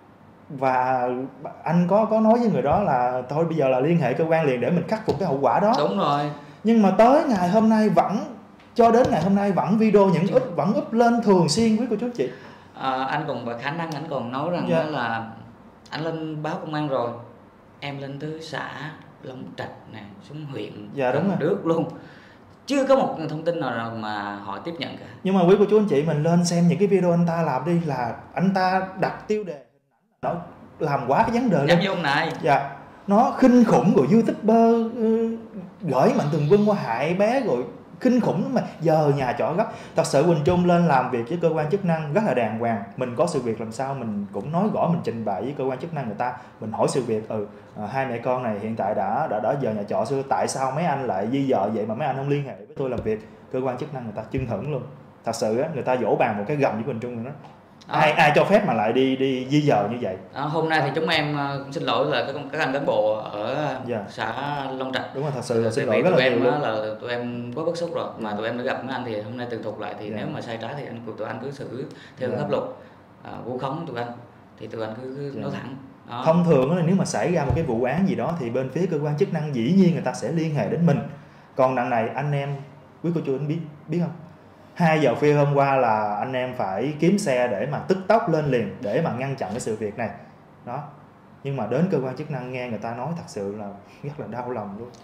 và anh có nói với người đó là thôi bây giờ là liên hệ cơ quan liền để mình khắc phục cái hậu quả đó. Đúng rồi. Nhưng mà tới ngày hôm nay cho đến ngày hôm nay vẫn video vẫn up lên thường xuyên quý cô chú anh chị. Anh còn và khả năng anh còn nói rằng Dạ. là anh lên báo công an rồi, em lên tới xã Long Trạch nè, xuống huyện Dạ, đúng rồi. Đức luôn, chưa có một thông tin nào mà họ tiếp nhận cả. Nhưng mà quý cô chú anh chị mình lên xem những cái video anh ta làm đi, là anh ta đặt tiêu đề hình ảnh nó làm quá cái vấn đề Dám lên. vô này. Dạ, nó kinh khủng rồi, YouTuber gửi Mạnh Thường Quân qua hại bé rồi kinh khủng mà giờ nhà trọ gấp. Thật sự Quỳnh Trung lên làm việc với cơ quan chức năng rất là đàng hoàng, mình có sự việc làm sao mình cũng nói rõ, mình trình bày với cơ quan chức năng người ta, mình hỏi sự việc hai mẹ con này hiện tại đã giờ nhà trọ xưa, tại sao mấy anh lại di dời vậy mà mấy anh không liên hệ với tôi làm việc. Cơ quan chức năng người ta chưng hửng luôn. Thật sự á, người ta vỗ bàn một cái gầm với Quỳnh Trung rồi đó. Ai cho phép mà lại đi di dời như vậy. Hôm nay thì chúng em cũng xin lỗi là các anh cán bộ ở Dạ. xã Long Trạch. Đúng rồi, thật sự là xin Vì lỗi rất tụi là em nhiều luôn. là tụi em quá bức xúc rồi, mà tụi em đã gặp mấy anh thì hôm nay tường thuật lại thì Dạ. nếu mà sai trái thì tụi anh cứ xử theo Dạ. pháp luật. Vu khống tụi anh thì tụi anh cứ Dạ. nói thẳng. Đó. Thông thường là nếu mà xảy ra một cái vụ án gì đó thì bên phía cơ quan chức năng dĩ nhiên người ta sẽ liên hệ đến mình. Còn đằng này anh em quý cô chú anh biết không? 2 giờ khuya hôm qua là anh em phải kiếm xe để mà tức tốc lên liền để mà ngăn chặn cái sự việc này. Đó. Nhưng mà đến cơ quan chức năng nghe người ta nói thật sự là rất là đau lòng luôn.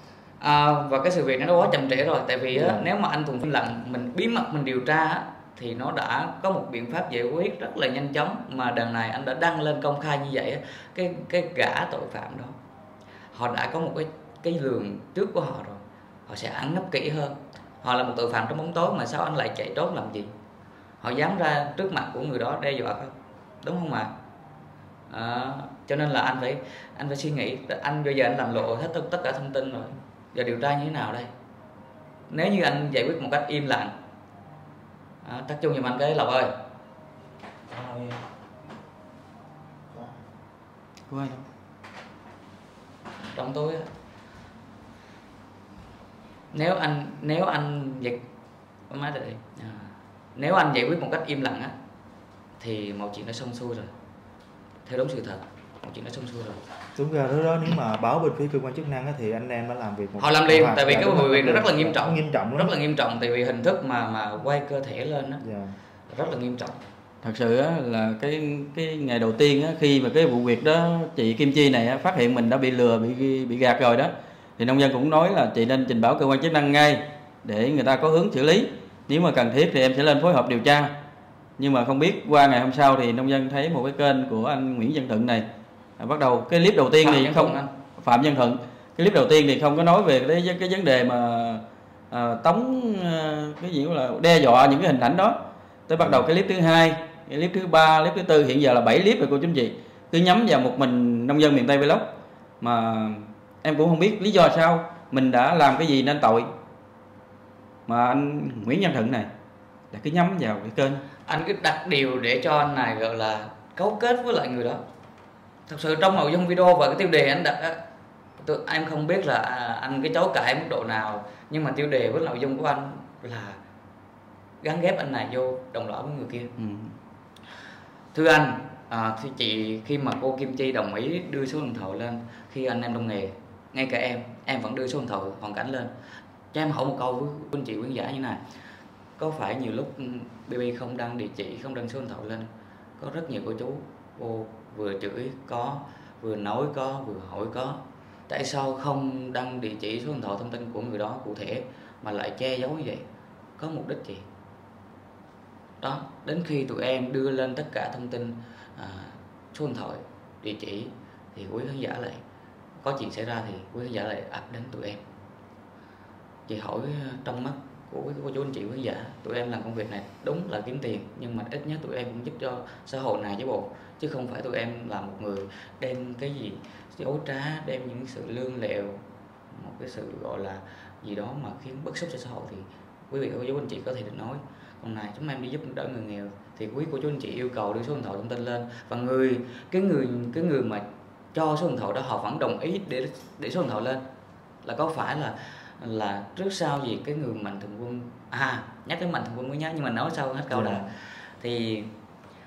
Và cái sự việc nó quá chậm trễ rồi, tại vì Dạ. nếu mà anh Tùng im lặng, mình bí mật mình điều tra á, thì nó đã có một biện pháp giải quyết rất là nhanh chóng. Mà đằng này anh đã đăng lên công khai như vậy á, cái gã tội phạm đó họ đã có một cái lường trước của họ rồi, họ sẽ ẩn nấp kỹ hơn. Họ là một tội phạm trong bóng tối mà sao anh lại chạy trốn làm gì? Họ dám ra trước mặt của người đó đe dọa không? Đúng không ạ? Cho nên là anh phải suy nghĩ. Anh bây giờ anh làm lộ hết tất cả thông tin rồi, giờ điều tra như thế nào đây? Nếu như anh giải quyết một cách im lặng, tắt chung giùm anh cái Lộc ơi. Trong tối á, nếu anh nếu anh giải quyết một cách im lặng á thì một chuyện đã xong xuôi rồi, theo đúng sự thật, một chuyện đã xong xuôi rồi. Đúng ra đó nếu mà báo bên phía cơ quan chức năng á, thì anh em đã làm việc Họ làm liền, tại vì cái vụ việc nó rất là nghiêm trọng, rất là nghiêm trọng, tại vì hình thức mà quay cơ thể lên á, Dạ. rất là nghiêm trọng. Thật sự á, là cái ngày đầu tiên á, khi mà cái vụ việc đó chị Kim Chi này á, phát hiện mình đã bị lừa, bị gạt rồi đó, thì nông dân cũng nói là chị nên trình báo cơ quan chức năng ngay để người ta có hướng xử lý, nếu mà cần thiết thì em sẽ lên phối hợp điều tra. Nhưng mà không biết qua ngày hôm sau thì nông dân thấy một cái kênh của anh Nguyễn Văn Thuận này bắt đầu cái clip đầu tiên thì không Phạm Văn Thuận, cái clip đầu tiên thì không có nói về cái vấn đề mà tống cái gì là đe dọa những cái hình ảnh đó. Tới bắt đầu cái clip thứ hai, cái clip thứ ba, clip thứ tư, hiện giờ là 7 clip rồi cô chú anh chị, cứ nhắm vào một mình nông dân miền Tây Vlog mà em cũng không biết lý do sao, mình đã làm cái gì nên tội mà anh Nguyễn Văn Thuận này là cứ nhắm vào cái kênh. Anh cứ đặt điều để cho anh này gọi là cấu kết với lại người đó. Thật sự trong nội dung video và cái tiêu đề anh đặt á, em không biết là anh cái chối cãi mức độ nào, nhưng mà tiêu đề với nội dung của anh là gắn ghép anh này vô đồng lõa với người kia. Thưa anh, thưa chị, khi mà cô Kim Chi đồng ý đưa số điện thoại lên, khi anh em trong nghề, ngay cả em vẫn đưa số điện thoại hoàn cảnh lên. Cho em hỏi một câu với anh chị khán giả như này, có phải nhiều lúc BB không đăng địa chỉ, không đăng số điện thoại lên, có rất nhiều cô chú cô vừa chửi có, vừa nói có, vừa hỏi có, tại sao không đăng địa chỉ, số điện thoại, thông tin của người đó cụ thể mà lại che giấu như vậy, có mục đích gì? Đó, đến khi tụi em đưa lên tất cả thông tin, số điện thoại, địa chỉ, thì quý khán giả lại có chuyện xảy ra, thì quý khán giả lại ập đến tụi em. Chị hỏi trong mắt của quý cô chú anh chị quý khán giả, tụi em làm công việc này đúng là kiếm tiền, nhưng mà ít nhất tụi em cũng giúp cho xã hội này chứ bộ, chứ không phải tụi em là một người đem cái gì dối trá, đem những sự lương lẹo, một cái sự gọi là gì đó mà khiến bức xúc cho xã hội, thì quý vị cô chú anh chị có thể được nói. Còn này chúng em đi giúp đỡ người nghèo thì quý cô chú anh chị yêu cầu đưa số điện thoại thông tin lên, và cái người mà cho số điện thoại đó họ vẫn đồng ý để số điện thoại lên, là có phải là trước sau gì cái người Mạnh Thường Quân nhắc đến Mạnh Thường Quân mới nhắc, nhưng mà nói sau hết câu là thì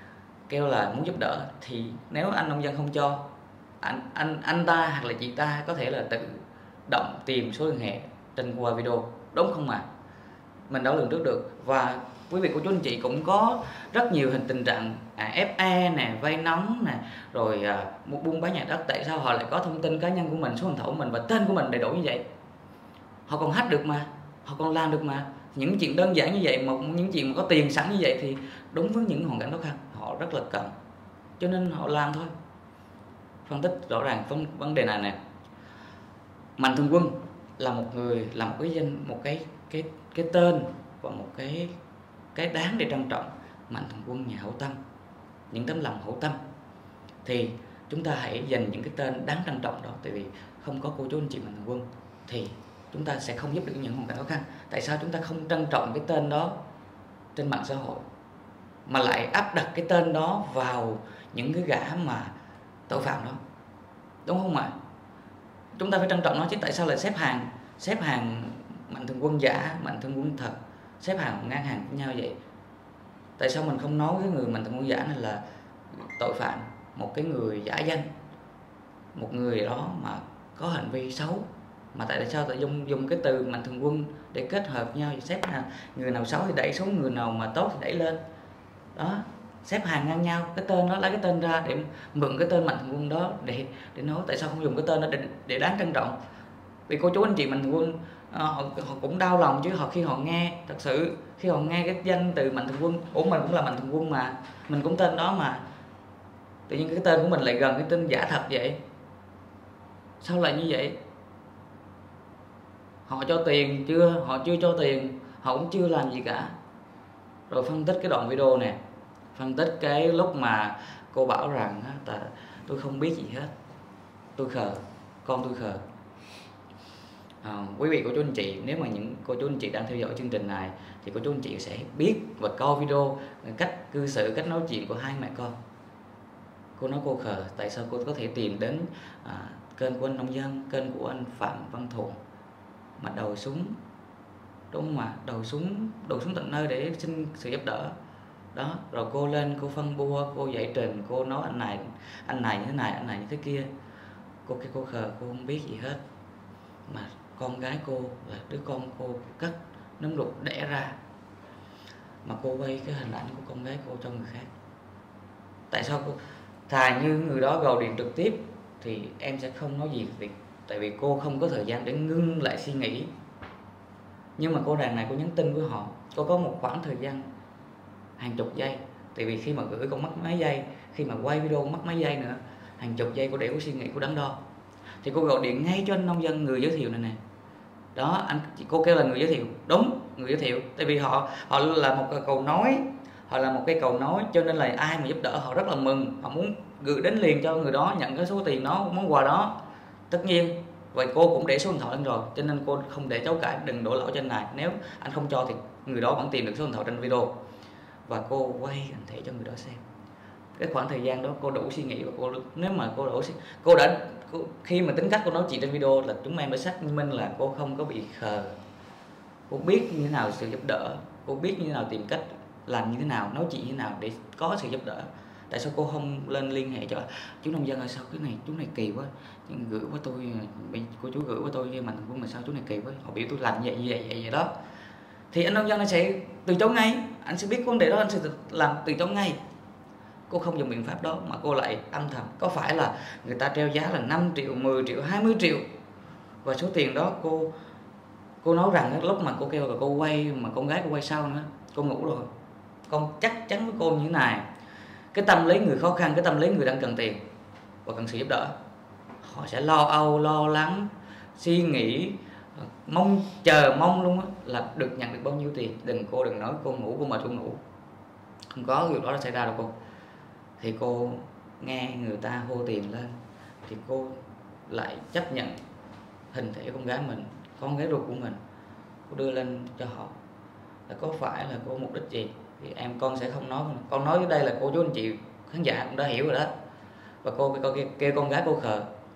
kêu là muốn giúp đỡ, thì nếu anh nông dân không cho, anh ta hoặc là chị ta có thể là tự động tìm số liên hệ trên qua video, đúng không ạ? Mình đâu lường trước được. Và quý vị cô chú anh chị cũng có rất nhiều tình trạng FE nè, vay nóng nè, rồi một buôn bán nhà đất. Tại sao họ lại có thông tin cá nhân của mình, số điện thoại của mình và tên của mình đầy đủ như vậy? Họ còn hack được mà, họ còn làm được mà. Những chuyện đơn giản như vậy, những chuyện mà có tiền sẵn như vậy thì đúng với những hoàn cảnh khó khăn họ rất là cần, cho nên họ làm thôi. Phân tích rõ ràng vấn đề này nè. Mạnh Thường Quân là một người, là một cái tên và một cái đáng để trân trọng. Mạnh Thường Quân nhà hảo tâm, những tấm lòng hảo tâm, thì chúng ta hãy dành những cái tên đáng trân trọng đó. Tại vì không có cô chú anh chị Mạnh Thường Quân thì chúng ta sẽ không giúp được những hoàn cảnh khó khăn. Tại sao chúng ta không trân trọng cái tên đó trên mạng xã hội, mà lại áp đặt cái tên đó vào những cái gã mà tội phạm đó, đúng không ạ? Chúng ta phải trân trọng nó chứ. Tại sao lại xếp hàng Mạnh Thường Quân giả, Mạnh Thường Quân thật, xếp hàng ngang hàng với nhau vậy? Tại sao mình không nói cái người Mạnh Thường Quân giả này là tội phạm, một cái người giả danh, một người đó mà có hành vi xấu, mà tại sao lại dùng cái từ Mạnh Thường Quân để kết hợp nhau, xếp người nào xấu thì đẩy xuống, người nào mà tốt thì đẩy lên đó, xếp hàng ngang nhau. Cái tên đó, lấy cái tên ra để mượn cái tên Mạnh Thường Quân đó để nói. Tại sao không dùng cái tên đó để đáng trân trọng? Vì cô chú anh chị Mạnh Thường Quân họ cũng đau lòng chứ. Khi họ nghe, thật sự khi họ nghe cái danh từ Mạnh Thường Quân, mình cũng là Mạnh Thường Quân mà, mình cũng tên đó mà, tự nhiên cái tên của mình lại gần cái tên giả thật vậy. Sao lại như vậy? Họ cho tiền chưa? Họ chưa cho tiền, họ cũng chưa làm gì cả. Rồi phân tích cái đoạn video nè, phân tích cái lúc mà cô bảo rằng tôi không biết gì hết, tôi khờ, con tôi khờ. Quý vị cô chú anh chị, nếu mà những cô chú anh chị đang theo dõi chương trình này thì cô chú anh chị sẽ biết và coi video cách cư xử, cách nói chuyện của hai mẹ con. Cô nói cô khờ, tại sao cô có thể tìm đến kênh của anh nông dân, kênh của anh Phạm Văn Thuận mà đầu súng, đúng không ạ? Đầu súng tận nơi để xin sự giúp đỡ đó. Rồi cô lên, cô phân bua, cô giải trình, cô nói anh này như thế này, anh này như thế kia. Cô khờ, cô không biết gì hết. Mà con gái cô là đứa con cô cất nấm ruột đẻ ra, mà cô quay cái hình ảnh của con gái cô cho người khác. Tại sao cô thà như người đó gọi điện trực tiếp thì em sẽ không nói gì, tại vì cô không có thời gian để ngưng lại suy nghĩ. Nhưng mà cô đàn này cô nhắn tin với họ, cô có một khoảng thời gian hàng chục giây. Tại vì khi mà gửi con mất mấy giây, khi mà quay video mất mấy giây nữa, hàng chục giây cô để cô suy nghĩ, cô đắn đo. Thì cô gọi điện ngay cho anh nông dân người giới thiệu này nè. Đó, cô kêu là người giới thiệu, đúng, người giới thiệu. Tại vì họ là một cầu nối, họ là một cái cầu nối, cho nên là ai mà giúp đỡ họ rất là mừng, họ muốn gửi đến liền cho người đó, nhận cái số tiền đó, món quà đó. Tất nhiên, vậy cô cũng để số điện thoại lên rồi, cho nên cô không để cháu cãi, đừng đổ lỗi cho anh này. Nếu anh không cho thì người đó vẫn tìm được số điện thoại trên video, và cô quay hình thể cho người đó xem. Cái khoảng thời gian đó cô đủ suy nghĩ, và nếu mà khi mà tính cách cô nói chuyện trên video là chúng em đã xác minh là cô không có bị khờ. Cô biết như thế nào sự giúp đỡ, cô biết như thế nào tìm cách làm như thế nào, nói chuyện như thế nào để có sự giúp đỡ. Tại sao cô không lên liên hệ cho chú nông dân? Sao cái này chú này kỳ quá, gửi qua tôi, cô chú gửi qua tôi nhưng mà sao chú này kỳ quá, họ biểu tôi làm như vậy đó, thì anh nông dân sẽ từ chối ngay. Anh sẽ biết vấn đề đó, anh sẽ làm từ chối ngay. Cô không dùng biện pháp đó mà cô lại âm thầm. Có phải là người ta treo giá là 5 triệu, 10 triệu, 20 triệu, và số tiền đó cô nói rằng lúc mà cô kêu là cô quay, mà con gái cô quay sau nữa, cô ngủ rồi. Con chắc chắn với cô như thế này, cái tâm lý người khó khăn, cái tâm lý người đang cần tiền và cần sự giúp đỡ, họ sẽ lo âu, lo lắng, suy nghĩ, chờ mong luôn á, là được nhận được bao nhiêu tiền. Cô đừng nói cô ngủ, cô mệt cô ngủ, không có điều đó là xảy ra đâu cô. Thì cô nghe người ta hô tiền lên thì cô lại chấp nhận hình thể con gái mình, con gái ruột của mình, cô đưa lên cho họ. Là có phải là cô mục đích gì thì con sẽ không nói. Con nói ở đây là cô chú anh chị khán giả cũng đã hiểu rồi đó. Và cô kêu con gái cô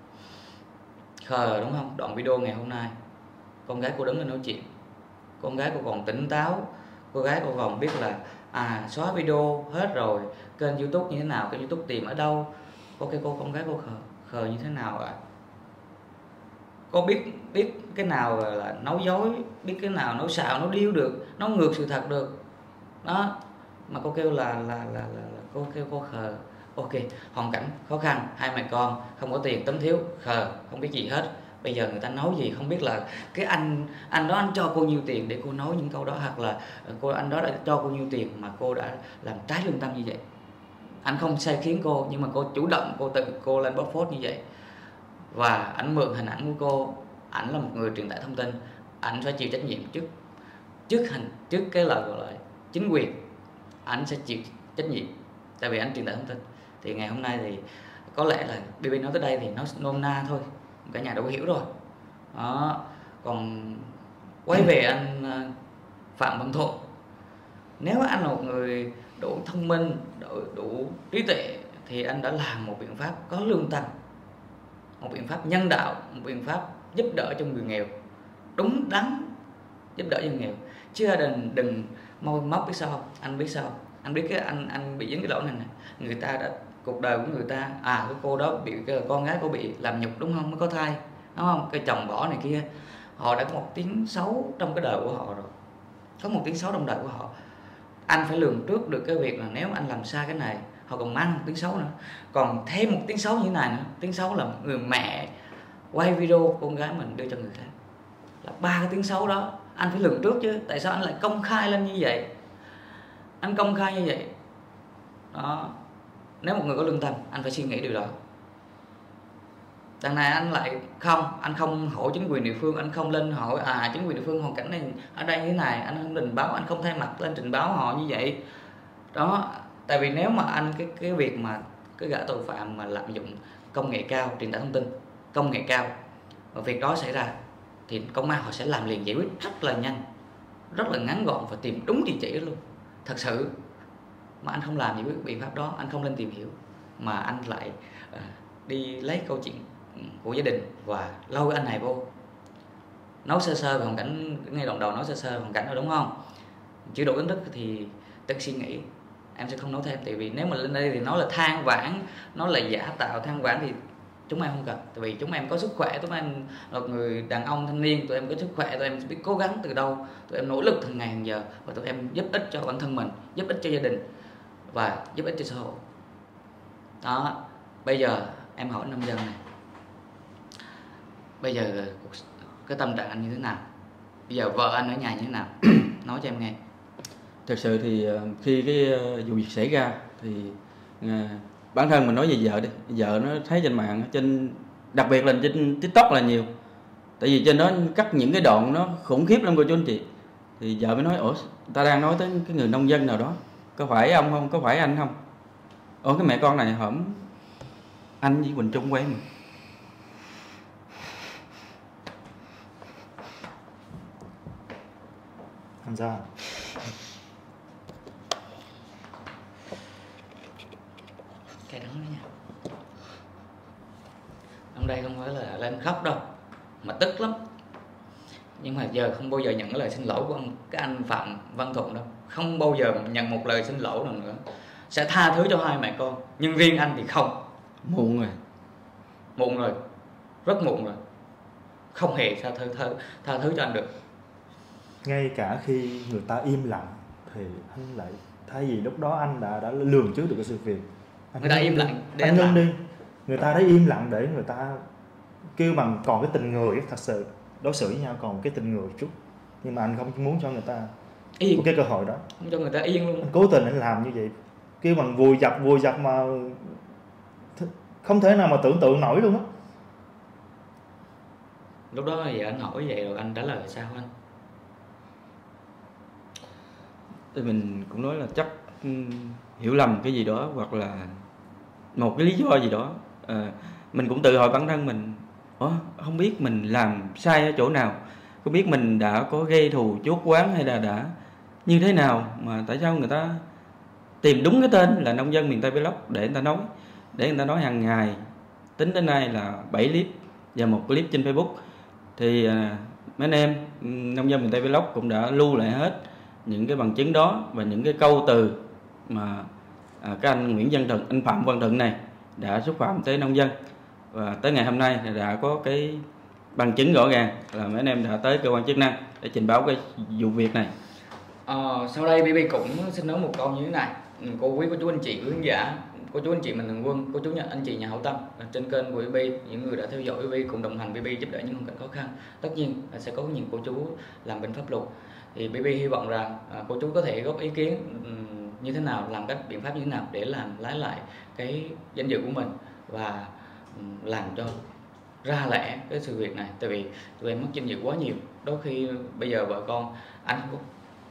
khờ đúng không? Đoạn video ngày hôm nay con gái cô đứng lên nói chuyện, con gái cô còn tỉnh táo, cô gái cô còn biết là xóa video hết rồi, kênh YouTube như thế nào, kênh YouTube tìm ở đâu. Ok, cô con gái cô khờ như thế nào ạ? Cô biết cái nào là nói dối, biết cái nào nói xạo, nói điêu được, nói ngược sự thật được đó, mà cô kêu là cô kêu cô khờ. Ok, hoàn cảnh khó khăn, hai mẹ con không có tiền, tấm thiếu, khờ, không biết gì hết. Bây giờ người ta nói gì không biết, là cái anh đó anh cho cô nhiêu tiền để cô nói những câu đó, hoặc là anh đó đã cho cô nhiêu tiền mà cô đã làm trái lương tâm như vậy. Anh không sai khiến cô, nhưng mà cô chủ động cô lên bóc phốt như vậy, và ảnh mượn hình ảnh của cô. Ảnh là một người truyền tải thông tin, ảnh phải chịu trách nhiệm trước cái lời gọi là chính quyền. Ảnh sẽ chịu trách nhiệm tại vì anh truyền tải thông tin. Thì ngày hôm nay thì có lẽ là BB nói tới đây thì nó nôm na thôi, cả nhà đã hiểu rồi đó. Còn quay về anh Phạm Văn Thuận, nếu anh là một người đủ thông minh, đủ trí tuệ, thì anh đã làm một biện pháp có lương tâm, một biện pháp nhân đạo, một biện pháp giúp đỡ cho người nghèo, đúng đắn giúp đỡ cho người nghèo. Chứ đừng môi móc. Biết sao không? Anh biết sao? Anh biết cái anh bị dính cái lỗi này nè. Người ta đã, cuộc đời của người ta, cái cô đó bị, cái con gái cô bị làm nhục đúng không, mới có thai đúng không, cái chồng bỏ này kia, họ đã có một tiếng xấu trong cái đời của họ rồi, có một tiếng xấu trong đời của họ. Anh phải lường trước được cái việc là nếu anh làm sai cái này, họ còn mang một tiếng xấu nữa, còn thêm một tiếng xấu như thế này nữa. Tiếng xấu là người mẹ quay video con gái mình đưa cho người khác, là 3 cái tiếng xấu đó. Anh phải lường trước chứ, tại sao anh lại công khai lên như vậy? Anh công khai như vậy đó. Nếu một người có lương tâm, anh phải suy nghĩ điều đó. Đằng này anh không hỏi chính quyền địa phương, anh không lên hỏi chính quyền địa phương hoàn cảnh này ở đây như thế này, anh không trình báo, anh không thay mặt lên trình báo họ như vậy đó. Tại vì nếu mà anh cái việc mà cái gã tội phạm mà lạm dụng công nghệ cao, truyền tải thông tin công nghệ cao, và việc đó xảy ra thì công an họ sẽ làm liền, giải quyết rất là nhanh, rất là ngắn gọn và tìm đúng địa chỉ luôn. Thật sự mà anh không làm gì với biện pháp đó, anh không lên tìm hiểu, mà anh lại đi lấy câu chuyện của gia đình và lôi anh này vô nói sơ sơ về hoàn cảnh. Ngay đoạn đầu nói sơ sơ hoàn cảnh rồi đúng không, chưa đủ kiến thức thì tức suy nghĩ. Em sẽ không nói thêm, tại vì nếu mà lên đây thì nói là than vãn, nói là giả tạo than vãn thì chúng em không cần. Tại vì chúng em có sức khỏe, chúng em là người đàn ông thanh niên, tụi em có sức khỏe, tụi em biết cố gắng từ đâu, tụi em nỗ lực từng ngày từng giờ, và tụi em giúp ích cho bản thân mình, giúp ích cho gia đình và giúp ích cho xã hội đó. Bây giờ em hỏi nông dân này, bây giờ cái tâm trạng anh như thế nào, bây giờ vợ anh ở nhà như thế nào? Nói cho em nghe. Thực sự thì khi cái vụ việc xảy ra thì bản thân mình nói về vợ đi, vợ nó thấy trên mạng, đặc biệt là trên TikTok là nhiều, tại vì trên đó cắt những cái đoạn nó khủng khiếp lắm cô chú anh chị. Thì vợ mới nói ta đang nói tới cái người nông dân nào đó, có phải ông không, có phải anh không? Cái mẹ con này hổm anh với Quỳnh Trung quen mà. Làm sao? Cái đó nha, hôm đây không phải là lên khóc đâu, mà tức lắm. Nhưng mà giờ không bao giờ nhận cái lời xin lỗi của cái anh Phạm Văn Thuận đâu, không bao giờ nhận một lời xin lỗi nào nữa. Sẽ tha thứ cho hai mẹ con, nhưng riêng anh thì không. Muộn rồi, rất muộn rồi, không hề tha thứ cho anh được. Ngay cả khi người ta im lặng thì anh lại, thay vì lúc đó anh đã lường trước được cái sự việc, Người ta im lặng để anh ngưng đi. Người ta đã im lặng để người ta kêu bằng còn cái tình người, thật sự đối xử với nhau còn cái tình người chút. Nhưng mà anh không muốn cho người ta yên, một cái cơ hội đó, không cho người ta yên luôn. anh cố tình anh làm như vậy, kêu bằng vùi dập mà không thể nào mà tưởng tượng nổi luôn á. Lúc đó thì anh hỏi vậy rồi anh trả lời sao anh? Thì mình cũng nói là chắc hiểu lầm cái gì đó, hoặc là một cái lý do gì đó. Mình cũng tự hỏi bản thân mình, không biết mình làm sai ở chỗ nào, không biết mình đã có gây thù chuốc oán hay là đã như thế nào, mà tại sao người ta tìm đúng cái tên là nông dân miền Tây Vlog để người ta nói hàng ngày. Tính đến nay là 7 clip và một clip trên Facebook. Thì mấy anh em nông dân miền Tây Vlog cũng đã lưu lại hết những cái bằng chứng đó và những cái câu từ mà các anh Nguyễn Văn Thuận, anh Phạm Văn Thuận này đã xúc phạm tới nông dân. Và tới ngày hôm nay thì đã có cái bằng chứng rõ ràng là mấy anh em đã tới cơ quan chức năng để trình báo cái vụ việc này. Sau đây BB cũng xin nói một câu như thế này. Cô quý cô chú anh chị quý khán giả, cô chú anh chị mình thường quân, cô chú anh chị nhà hảo tâm trên kênh của BB, những người đã theo dõi BB cùng đồng hành BB giúp đỡ những hoàn cảnh khó khăn, tất nhiên là sẽ có nhiều cô chú làm bên pháp luật. Thì BB hy vọng rằng cô chú có thể góp ý kiến như thế nào, làm các biện pháp như thế nào để làm lái lại cái danh dự của mình và làm cho ra lẽ cái sự việc này. Tại vì tụi em mất danh dự quá nhiều, đôi khi bây giờ vợ con anh cũng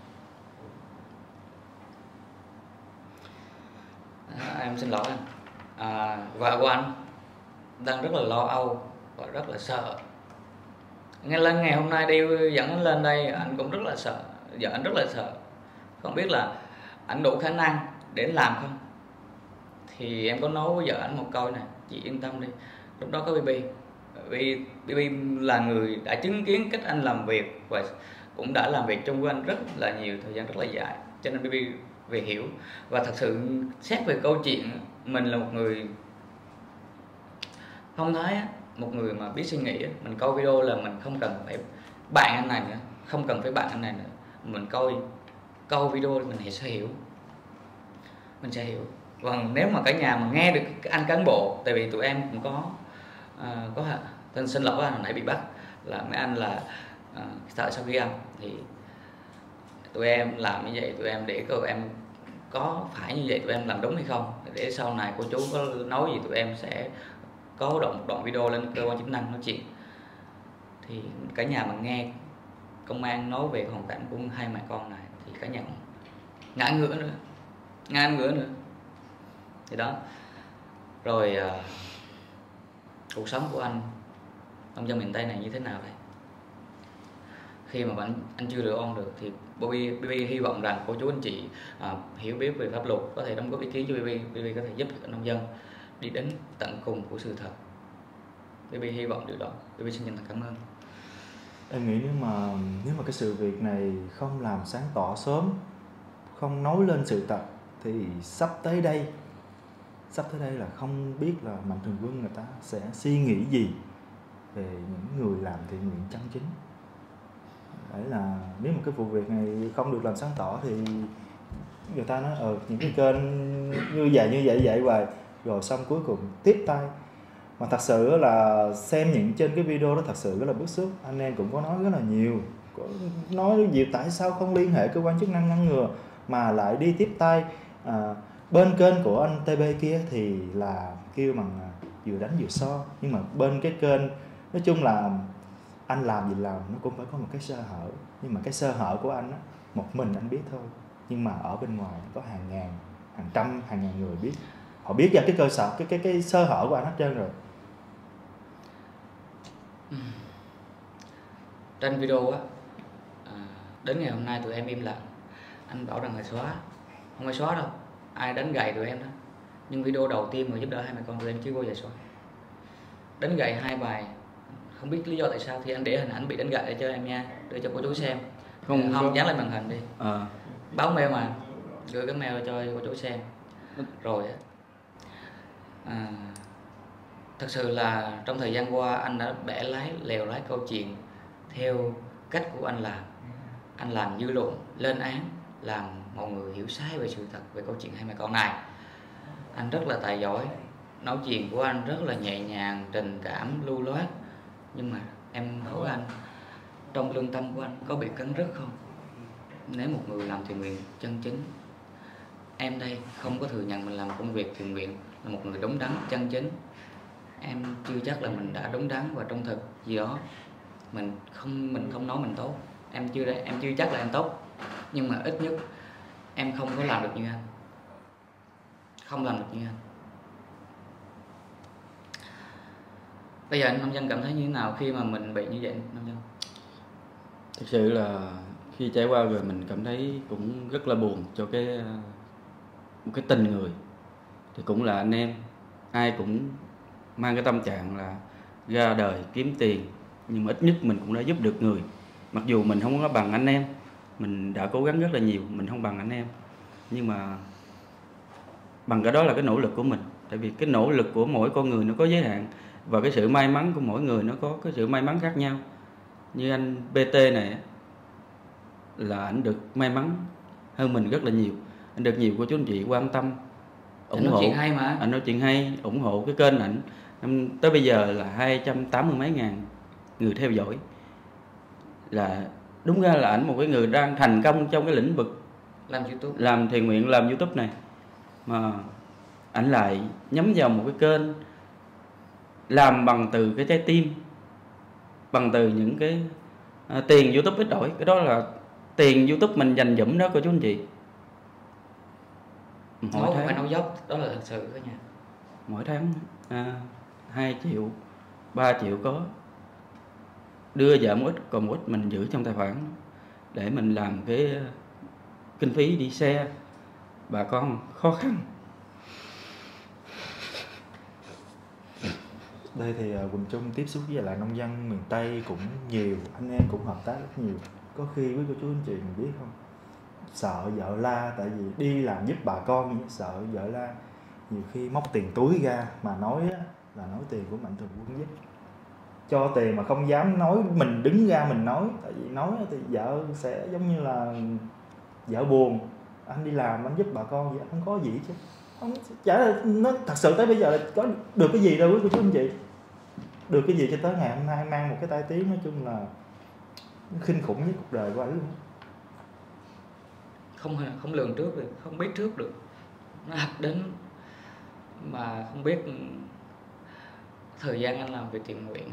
em xin lỗi anh, vợ của anh đang rất là lo âu và rất là sợ. Ngay lên ngày hôm nay đi dẫn anh lên đây, anh cũng rất là sợ, vợ anh rất là sợ, không biết là anh đủ khả năng để làm không. Thì em có nói với vợ anh một câu này: chị yên tâm đi. Lúc đó có BB là người đã chứng kiến cách anh làm việc và cũng đã làm việc chung với anh rất là nhiều thời gian rất là dài, cho nên BB về hiểu. Và thật sự xét về câu chuyện, mình là một người thông thái, một người mà biết suy nghĩ. Mình coi video là mình không cần phải bạn anh này nữa, không cần phải bạn anh này nữa, mình coi video mình sẽ hiểu, mình sẽ hiểu. Còn nếu mà cả nhà mà nghe được anh cán bộ, tại vì tụi em cũng có xin lỗi anh hồi nãy bị bắt là mấy anh là sau khi ăn thì tụi em làm như vậy, tụi em để cô em có phải như vậy tụi em làm đúng hay không, để sau này cô chú có nói gì tụi em sẽ có đoạn video lên cơ quan chức năng nói chuyện. Thì cả nhà mà nghe công an nói về hoàn cảnh của hai mẹ con này thì cả nhà ngã ngửa nữa, thì đó. Rồi cuộc sống của anh nông dân miền Tây này như thế nào đây? Khi mà anh chưa được on được thì BB hy vọng rằng cô chú anh chị hiểu biết về pháp luật có thể đóng góp ý kiến cho BB có thể giúp nông dân đi đến tận cùng của sự thật. BB hy vọng điều đó. BB xin chân thành cảm ơn. Em nghĩ nếu mà cái sự việc này không làm sáng tỏ sớm, không nói lên sự thật thì sắp tới đây là không biết là Mạnh Thường Quân người ta sẽ suy nghĩ gì về những người làm thiện nguyện chân chính. Đấy là nếu mà cái vụ việc này không được làm sáng tỏ thì người ta nói những cái kênh như vậy hoài, rồi xong cuối cùng tiếp tay. Mà thật sự là xem những trên cái video đó thật sự rất là bức xúc. Anh em cũng có nói rất là nhiều, nói gì tại sao không liên hệ cơ quan chức năng ngăn ngừa mà lại đi tiếp tay. Bên kênh của anh TB kia thì là kêu bằng vừa đánh vừa so, nhưng mà bên cái kênh nói chung là anh làm gì làm nó cũng phải có một cái sơ hở, nhưng mà cái sơ hở của anh á, một mình anh biết thôi, nhưng mà ở bên ngoài có hàng ngàn, hàng trăm, hàng ngàn người biết, họ biết ra cái cơ sở, cái sơ hở của anh hết trơn rồi. Trên video á, đến ngày hôm nay tụi em im lặng, anh bảo rằng là xóa, không phải xóa đâu, ai đánh gậy tụi em đó. Nhưng video đầu tiên mà giúp đỡ hai mẹ con tụi em chưa bao giờ xóa. Đánh gậy 2 bài, không biết lý do tại sao, thì anh để hình ảnh bị đánh gậy để cho em nha, để cho cô chú xem. Không dán lên màn hình đi. Báo mail mà, gửi cái mail cho cô chú xem. Rồi thật sự là trong thời gian qua anh đã lèo lái câu chuyện theo cách của anh làm. Anh làm dư luận, lên án, làm mọi người hiểu sai về sự thật về câu chuyện hai mẹ con này. Anh rất là tài giỏi, nói chuyện của anh rất là nhẹ nhàng, tình cảm, lưu loát. Nhưng mà em hỏi anh, trong lương tâm của anh có bị cắn rứt không? Nếu một người làm thiện nguyện chân chính, em đây không có thừa nhận mình làm công việc thiện nguyện, là một người đúng đắn chân chính, em chưa chắc là mình đã đúng đắn và trung thực gì đó. Mình không nói mình tốt, em chưa chắc là em tốt, nhưng mà ít nhất em không có làm được như anh, không làm được như anh. Bây giờ anh nông dân cảm thấy như thế nào khi mà mình bị như vậy nông dân? Thực sự là khi trải qua rồi mình cảm thấy cũng rất là buồn cho một cái tình người. Thì cũng là anh em, ai cũng mang cái tâm trạng là ra đời kiếm tiền, nhưng mà ít nhất mình cũng đã giúp được người. Mặc dù mình không có bằng anh em, mình đã cố gắng rất là nhiều, mình không bằng anh em, nhưng mà bằng cái đó là cái nỗ lực của mình. Tại vì cái nỗ lực của mỗi con người nó có giới hạn, và cái sự may mắn của mỗi người nó có cái sự may mắn khác nhau. Như anh BT này là anh được may mắn hơn mình rất là nhiều, anh được nhiều của chú anh chị quan tâm, ủng hộ. Chuyện hay mà. Anh nói chuyện hay, ủng hộ cái kênh ảnh. Tới bây giờ là 280 mấy ngàn người theo dõi. Là đúng ra là ảnh một cái người đang thành công trong cái lĩnh vực làm YouTube, làm thiện nguyện, làm YouTube này, mà ảnh lại nhắm vào một cái kênh làm bằng từ cái trái tim, bằng từ những cái tiền YouTube ít đổi. Cái đó là tiền YouTube mình dành dụm đó cô chú anh chị. mỗi tháng phải nói dốc, đó là thật sự đó nha. Mỗi tháng 2 triệu 3 triệu có, đưa vợ một ít, còn một ít mình giữ trong tài khoản để mình làm cái kinh phí đi xe bà con khó khăn. Đây thì Quỳnh Trung tiếp xúc với lại nông dân miền Tây cũng nhiều, anh em cũng hợp tác rất nhiều. Có khi với cô chú anh chị mình biết không, sợ vợ la, tại vì đi làm giúp bà con, sợ vợ la. Nhiều khi móc tiền túi ra mà nói là nói tiền của Mạnh Thường Quân giúp, cho tiền mà không dám nói, mình đứng ra mình nói. Tại vì nói thì vợ sẽ giống như là vợ buồn, anh đi làm anh giúp bà con vậy, không có gì chứ, không, chả là nó thật sự tới bây giờ là có được cái gì đâu quý cô chú anh chị, được cái gì cho tới ngày hôm nay mang một cái tai tiếng nói chung là kinh khủng nhất cuộc đời của anh luôn. Không lường trước được, không biết trước được, nó ập đến mà không biết. Thời gian anh làm việc thiện nguyện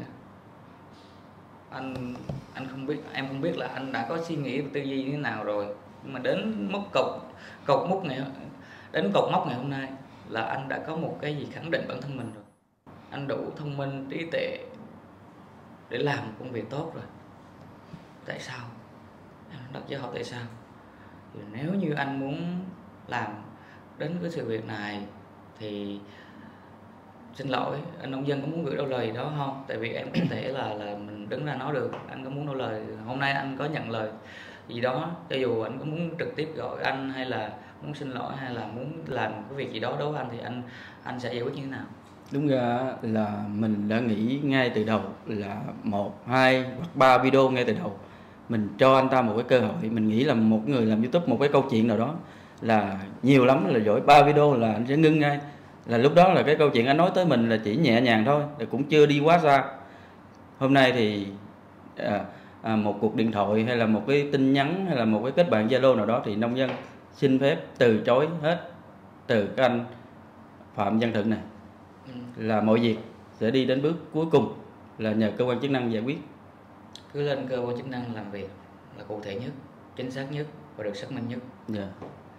anh không biết, em không biết là anh đã có suy nghĩ tư duy như thế nào rồi, nhưng mà đến cột mốc ngày hôm nay là anh đã có một cái gì khẳng định bản thân mình rồi. Anh đủ thông minh, trí tuệ để làm một công việc tốt rồi. Tại sao? Em đặt câu hỏi tại sao? Thì nếu như anh muốn làm đến cái sự việc này thì xin lỗi, anh nông dân có muốn gửi đâu lời đó không? Tại vì em có thể là mình đứng ra nói được. Anh có muốn đâu lời, hôm nay anh có nhận lời gì đó, cho dù anh có muốn trực tiếp gọi anh, hay là muốn xin lỗi, hay là muốn làm cái việc gì đó đối với anh, thì anh sẽ giải quyết như thế nào? Đúng ra là mình đã nghĩ ngay từ đầu là 1, 2 hoặc 3 video ngay từ đầu. Mình cho anh ta một cái cơ hội. Mình nghĩ là một người làm YouTube, một cái câu chuyện nào đó là nhiều lắm là giỏi 3 video là anh sẽ ngưng ngay. Là lúc đó là cái câu chuyện anh nói tới mình là chỉ nhẹ nhàng thôi, là cũng chưa đi quá xa. Hôm nay thì một cuộc điện thoại hay là một cái tin nhắn hay là một cái kết bạn Zalo nào đó thì nông dân xin phép từ chối hết từ các anh Phạm Văn Thịnh này. Là mọi việc sẽ đi đến bước cuối cùng là nhờ cơ quan chức năng giải quyết. Cứ lên cơ quan chức năng làm việc là cụ thể nhất, chính xác nhất và được xác minh nhất. Yeah.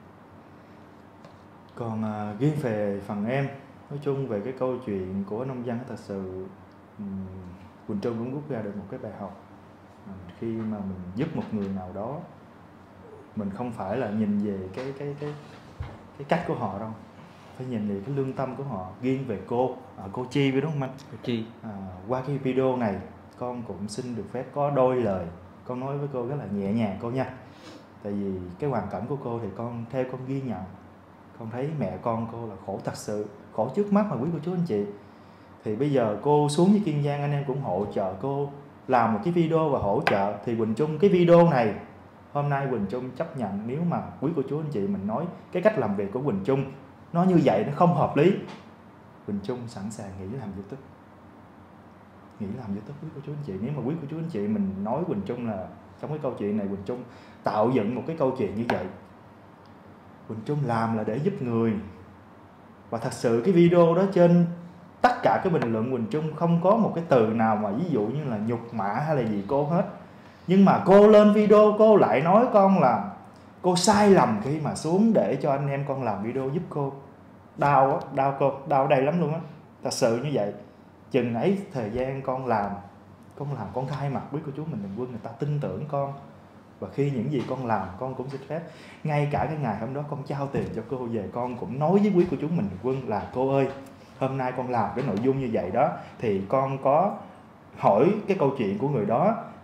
Còn riêng về phần em, nói chung về cái câu chuyện của nông dân, thật sự Quỳnh Trung cũng rút ra được một cái bài học. Khi mà mình giúp một người nào đó, mình không phải là nhìn về cái cách của họ đâu, phải nhìn về cái lương tâm của họ. Riêng về cô Chi biết đúng không anh? Cô Chi. Qua cái video này con cũng xin được phép có đôi lời con nói với cô rất là nhẹ nhàng cô nha. Tại vì cái hoàn cảnh của cô thì theo con ghi nhận, con thấy mẹ con cô là khổ thật sự, khổ trước mắt mà quý cô chú anh chị. Thì bây giờ cô xuống với Kiên Giang, anh em cũng hỗ trợ cô làm một cái video và hỗ trợ. Thì Quỳnh Trung, cái video này hôm nay Quỳnh Trung chấp nhận, nếu mà quý cô chú anh chị mình nói cái cách làm việc của Quỳnh Trung nó như vậy, nó không hợp lý, Quỳnh Trung sẵn sàng nghỉ làm YouTube. Nghỉ làm YouTube quý cô chú anh chị. Nếu mà quý cô chú anh chị mình nói Quỳnh Trung là trong cái câu chuyện này Quỳnh Trung tạo dựng một cái câu chuyện như vậy, Quỳnh Trung làm là để giúp người. Và thật sự cái video đó trên tất cả cái bình luận Quỳnh Trung không có một cái từ nào mà ví dụ như là nhục mạ hay là gì cô hết. Nhưng mà cô lên video cô lại nói con là cô sai lầm khi mà xuống để cho anh em con làm video giúp cô. Đau cô, đau ở đây lắm luôn á. Thật sự như vậy. Chừng ấy thời gian con làm con thay mặt quý cô chú mình Bình Quân, người ta tin tưởng con. Và khi những gì con làm con cũng xin phép. Ngay cả cái ngày hôm đó con trao tiền cho cô về, con cũng nói với quý cô chú mình Bình Quân là cô ơi, hôm nay con làm cái nội dung như vậy đó, thì con có hỏi cái câu chuyện của người đó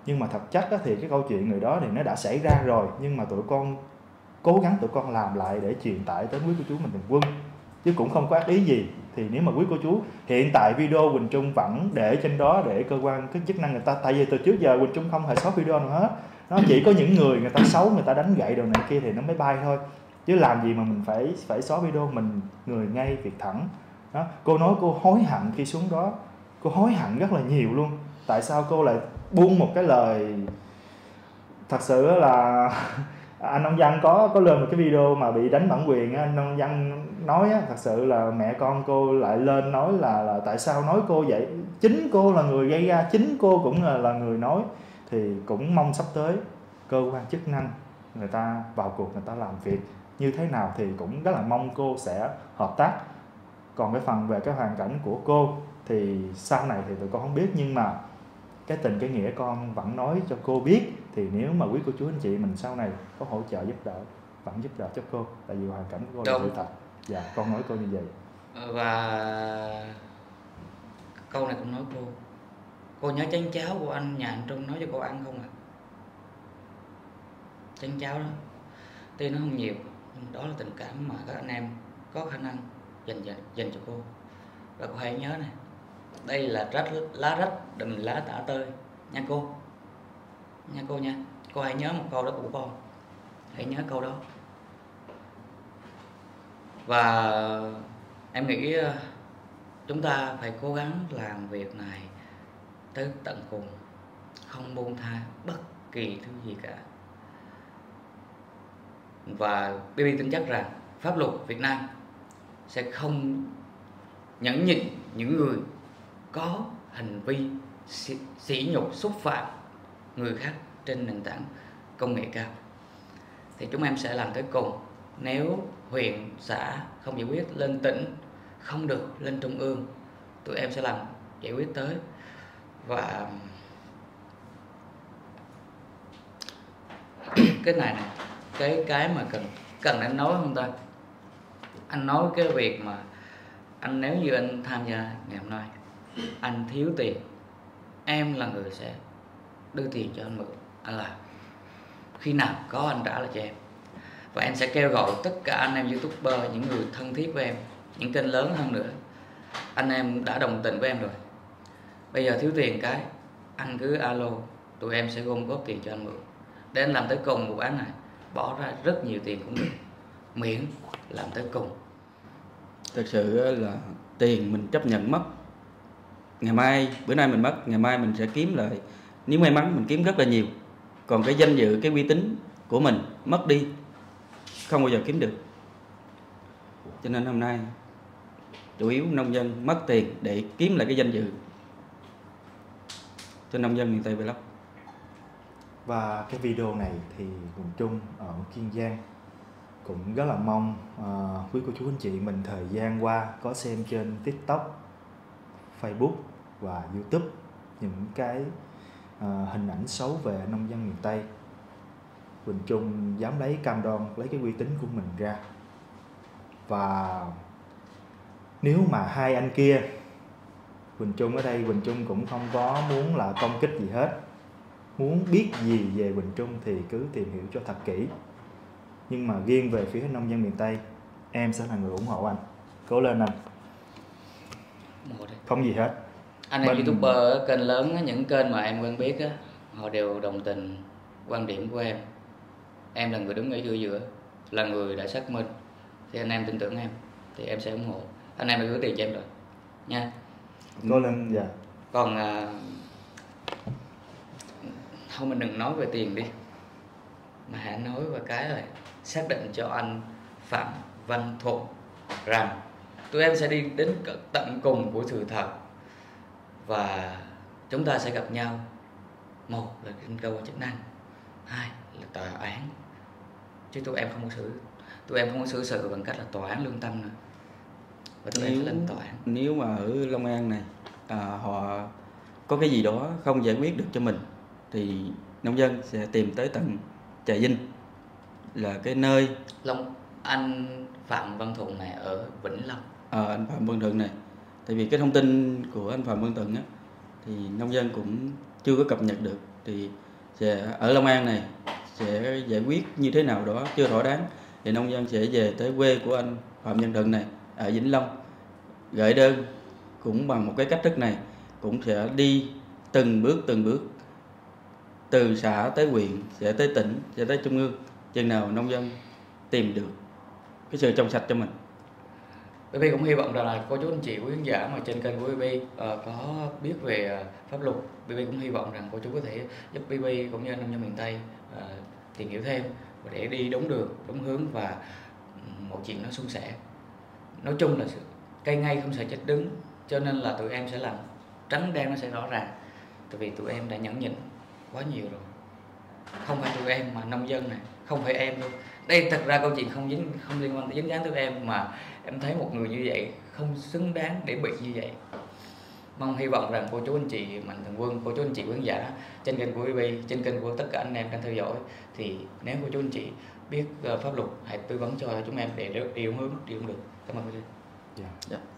Nhưng mà thật chất á, thì cái câu chuyện người đó thì nó đã xảy ra rồi, nhưng mà tụi con cố gắng tụi con làm lại để truyền tải tới quý cô chú mình thường quân, chứ cũng không có ác ý gì. Thì nếu mà quý cô chú, hiện tại video Quỳnh Trung vẫn để trên đó để cơ quan cái chức năng người ta, tại vì từ trước giờ Quỳnh Trung không hề xóa video nào hết, nó chỉ có những người ta xấu, người ta đánh gậy đồ này kia thì nó mới bay thôi, chứ làm gì mà mình phải xóa video. Mình người ngay việc thẳng đó. Cô nói cô hối hận khi xuống đó, cô hối hận rất là nhiều luôn. Tại sao cô lại buông một cái lời, thật sự là anh Nông Dân có lên một cái video mà bị đánh bản quyền á, anh Nông Dân nói á, thật sự là mẹ con cô lại lên nói là tại sao nói cô vậy, chính cô là người gây ra, chính cô cũng là người nói. Thì cũng mong sắp tới cơ quan chức năng người ta vào cuộc, người ta làm việc như thế nào thì cũng rất là mong cô sẽ hợp tác. Còn cái phần về cái hoàn cảnh của cô thì sau này thì tụi con không biết, nhưng mà cái tình cái nghĩa con vẫn nói cho cô biết. Thì nếu mà quý cô chú anh chị mình sau này có hỗ trợ giúp đỡ, vẫn giúp đỡ cho cô, tại vì hoàn cảnh của cô là sự thật. Dạ, con nói cô như vậy. Và câu này cũng nói cô nhớ chén cháo của anh nhà anh Trung nói cho cô ăn không ạ? Chén cháo đó tuy nó không nhiều, nhưng đó là tình cảm mà các anh em có khả năng dành cho cô. Và cô hãy nhớ này, đây là lá rách đùm lá tả tơi nha cô nha. Cô hãy nhớ một câu đó của con, hãy nhớ câu đó. Và em nghĩ chúng ta phải cố gắng làm việc này tới tận cùng, không buông tha bất kỳ thứ gì cả. Và BB tin chắc rằng pháp luật Việt Nam sẽ không nhẫn nhịn những người có hành vi sỉ nhục, xúc phạm người khác trên nền tảng công nghệ cao. Thì chúng em sẽ làm tới cùng. Nếu huyện, xã không giải quyết, lên tỉnh không được, lên trung ương, tụi em sẽ làm giải quyết tới. Và cái này cái mà cần anh nói không ta? Anh nói cái việc mà anh, nếu như anh tham gia ngày hôm nay, anh thiếu tiền, em là người sẽ đưa tiền cho anh mượn, anh làm. Khi nào có anh trả lại cho em. Và em sẽ kêu gọi tất cả anh em YouTuber, những người thân thiết với em, những kênh lớn hơn nữa. Anh em đã đồng tình với em rồi, bây giờ thiếu tiền cái anh cứ alo, tụi em sẽ gom góp tiền cho anh mượn để anh làm tới cùng vụ án này. Bỏ ra rất nhiều tiền cũng được, miễn làm tới cùng. Thực sự là tiền mình chấp nhận mất, ngày mai, bữa nay mình mất, ngày mai mình sẽ kiếm lại. Nếu may mắn mình kiếm rất là nhiều. Còn cái danh dự, cái uy tín của mình mất đi, không bao giờ kiếm được. Cho nên hôm nay chủ yếu nông dân mất tiền để kiếm lại cái danh dự cho nông dân miền Tây Vlog. Và cái video này thì Quỳnh Trung ở Kiên Giang cũng rất là mong quý cô chú anh chị mình thời gian qua có xem trên TikTok, Facebook và YouTube những cái hình ảnh xấu về nông dân miền Tây. Quỳnh Trung dám lấy cam đoan, lấy cái uy tín của mình ra. Và nếu mà hai anh kia, Quỳnh Trung ở đây, Quỳnh Trung cũng không có muốn là công kích gì hết. Muốn biết gì về Quỳnh Trung thì cứ tìm hiểu cho thật kỹ. Nhưng mà riêng về phía nông dân miền Tây, em sẽ là người ủng hộ anh. Cố lên anh. Không gì hết. Anh em YouTuber, kênh lớn, những kênh mà em quen biết á, họ đều đồng tình quan điểm của em. Em là người đứng ở giữa, là người đã xác minh, thì anh em tin tưởng em thì em sẽ ủng hộ. Anh em đã gửi tiền cho em rồi nha. Cố lên. Dạ. Còn không, mình đừng nói về tiền đi, mà hãy nói về cái này, xác định cho anh Phạm Văn Thuận rằng tụi em sẽ đi đến tận cùng của sự thật và chúng ta sẽ gặp nhau. Một là trên cơ quan chức năng, hai là tòa án, chứ tụi em không có xử sự bằng cách là tòa án lương tâm nữa. Và tụi em sẽ lên tòa án. Nếu mà ở Long An này họ có cái gì đó không giải quyết được cho mình thì nông dân sẽ tìm tới tận Trà Vinh, là cái nơi anh Phạm Văn Thuận này ở Vĩnh Long. Anh Phạm Văn Thuận này, tại vì cái thông tin của anh Phạm Văn Thuận á thì nông dân cũng chưa có cập nhật được, thì sẽ ở Long An này sẽ giải quyết như thế nào đó chưa thỏa đáng, thì nông dân sẽ về tới quê của anh Phạm Văn Thuận này ở Vĩnh Long gửi đơn, cũng bằng một cái cách thức này, cũng sẽ đi từng bước từ xã tới huyện, sẽ tới tỉnh, sẽ tới trung ương, chừng nào nông dân tìm được cái sự trong sạch cho mình. BB cũng hy vọng rằng là cô chú anh chị quý khán giả mà trên kênh của BB có biết về pháp luật, BB cũng hy vọng rằng cô chú có thể giúp BB cũng như nông dân miền Tây tìm hiểu thêm để đi đúng đường, đúng hướng và mọi chuyện nó suôn sẻ. Nói chung là cây ngay không sợ chết đứng, cho nên là tụi em sẽ làm trắng đen nó sẽ rõ ràng, tại vì tụi em đã nhẫn nhịn quá nhiều rồi. Không phải tụi em mà nông dân này, không phải em luôn. Đây thật ra câu chuyện không liên quan tới dính dáng tới em, mà em thấy một người như vậy không xứng đáng để bị như vậy. Mong hy vọng rằng cô chú anh chị Mạnh Thường Quân, cô chú anh chị khán giả trên kênh của BB, trên kênh của tất cả anh em đang theo dõi, thì nếu cô chú anh chị biết pháp luật hãy tư vấn cho chúng em để đi đúng hướng, đi đúng được. Cảm ơn quý vị. Dạ.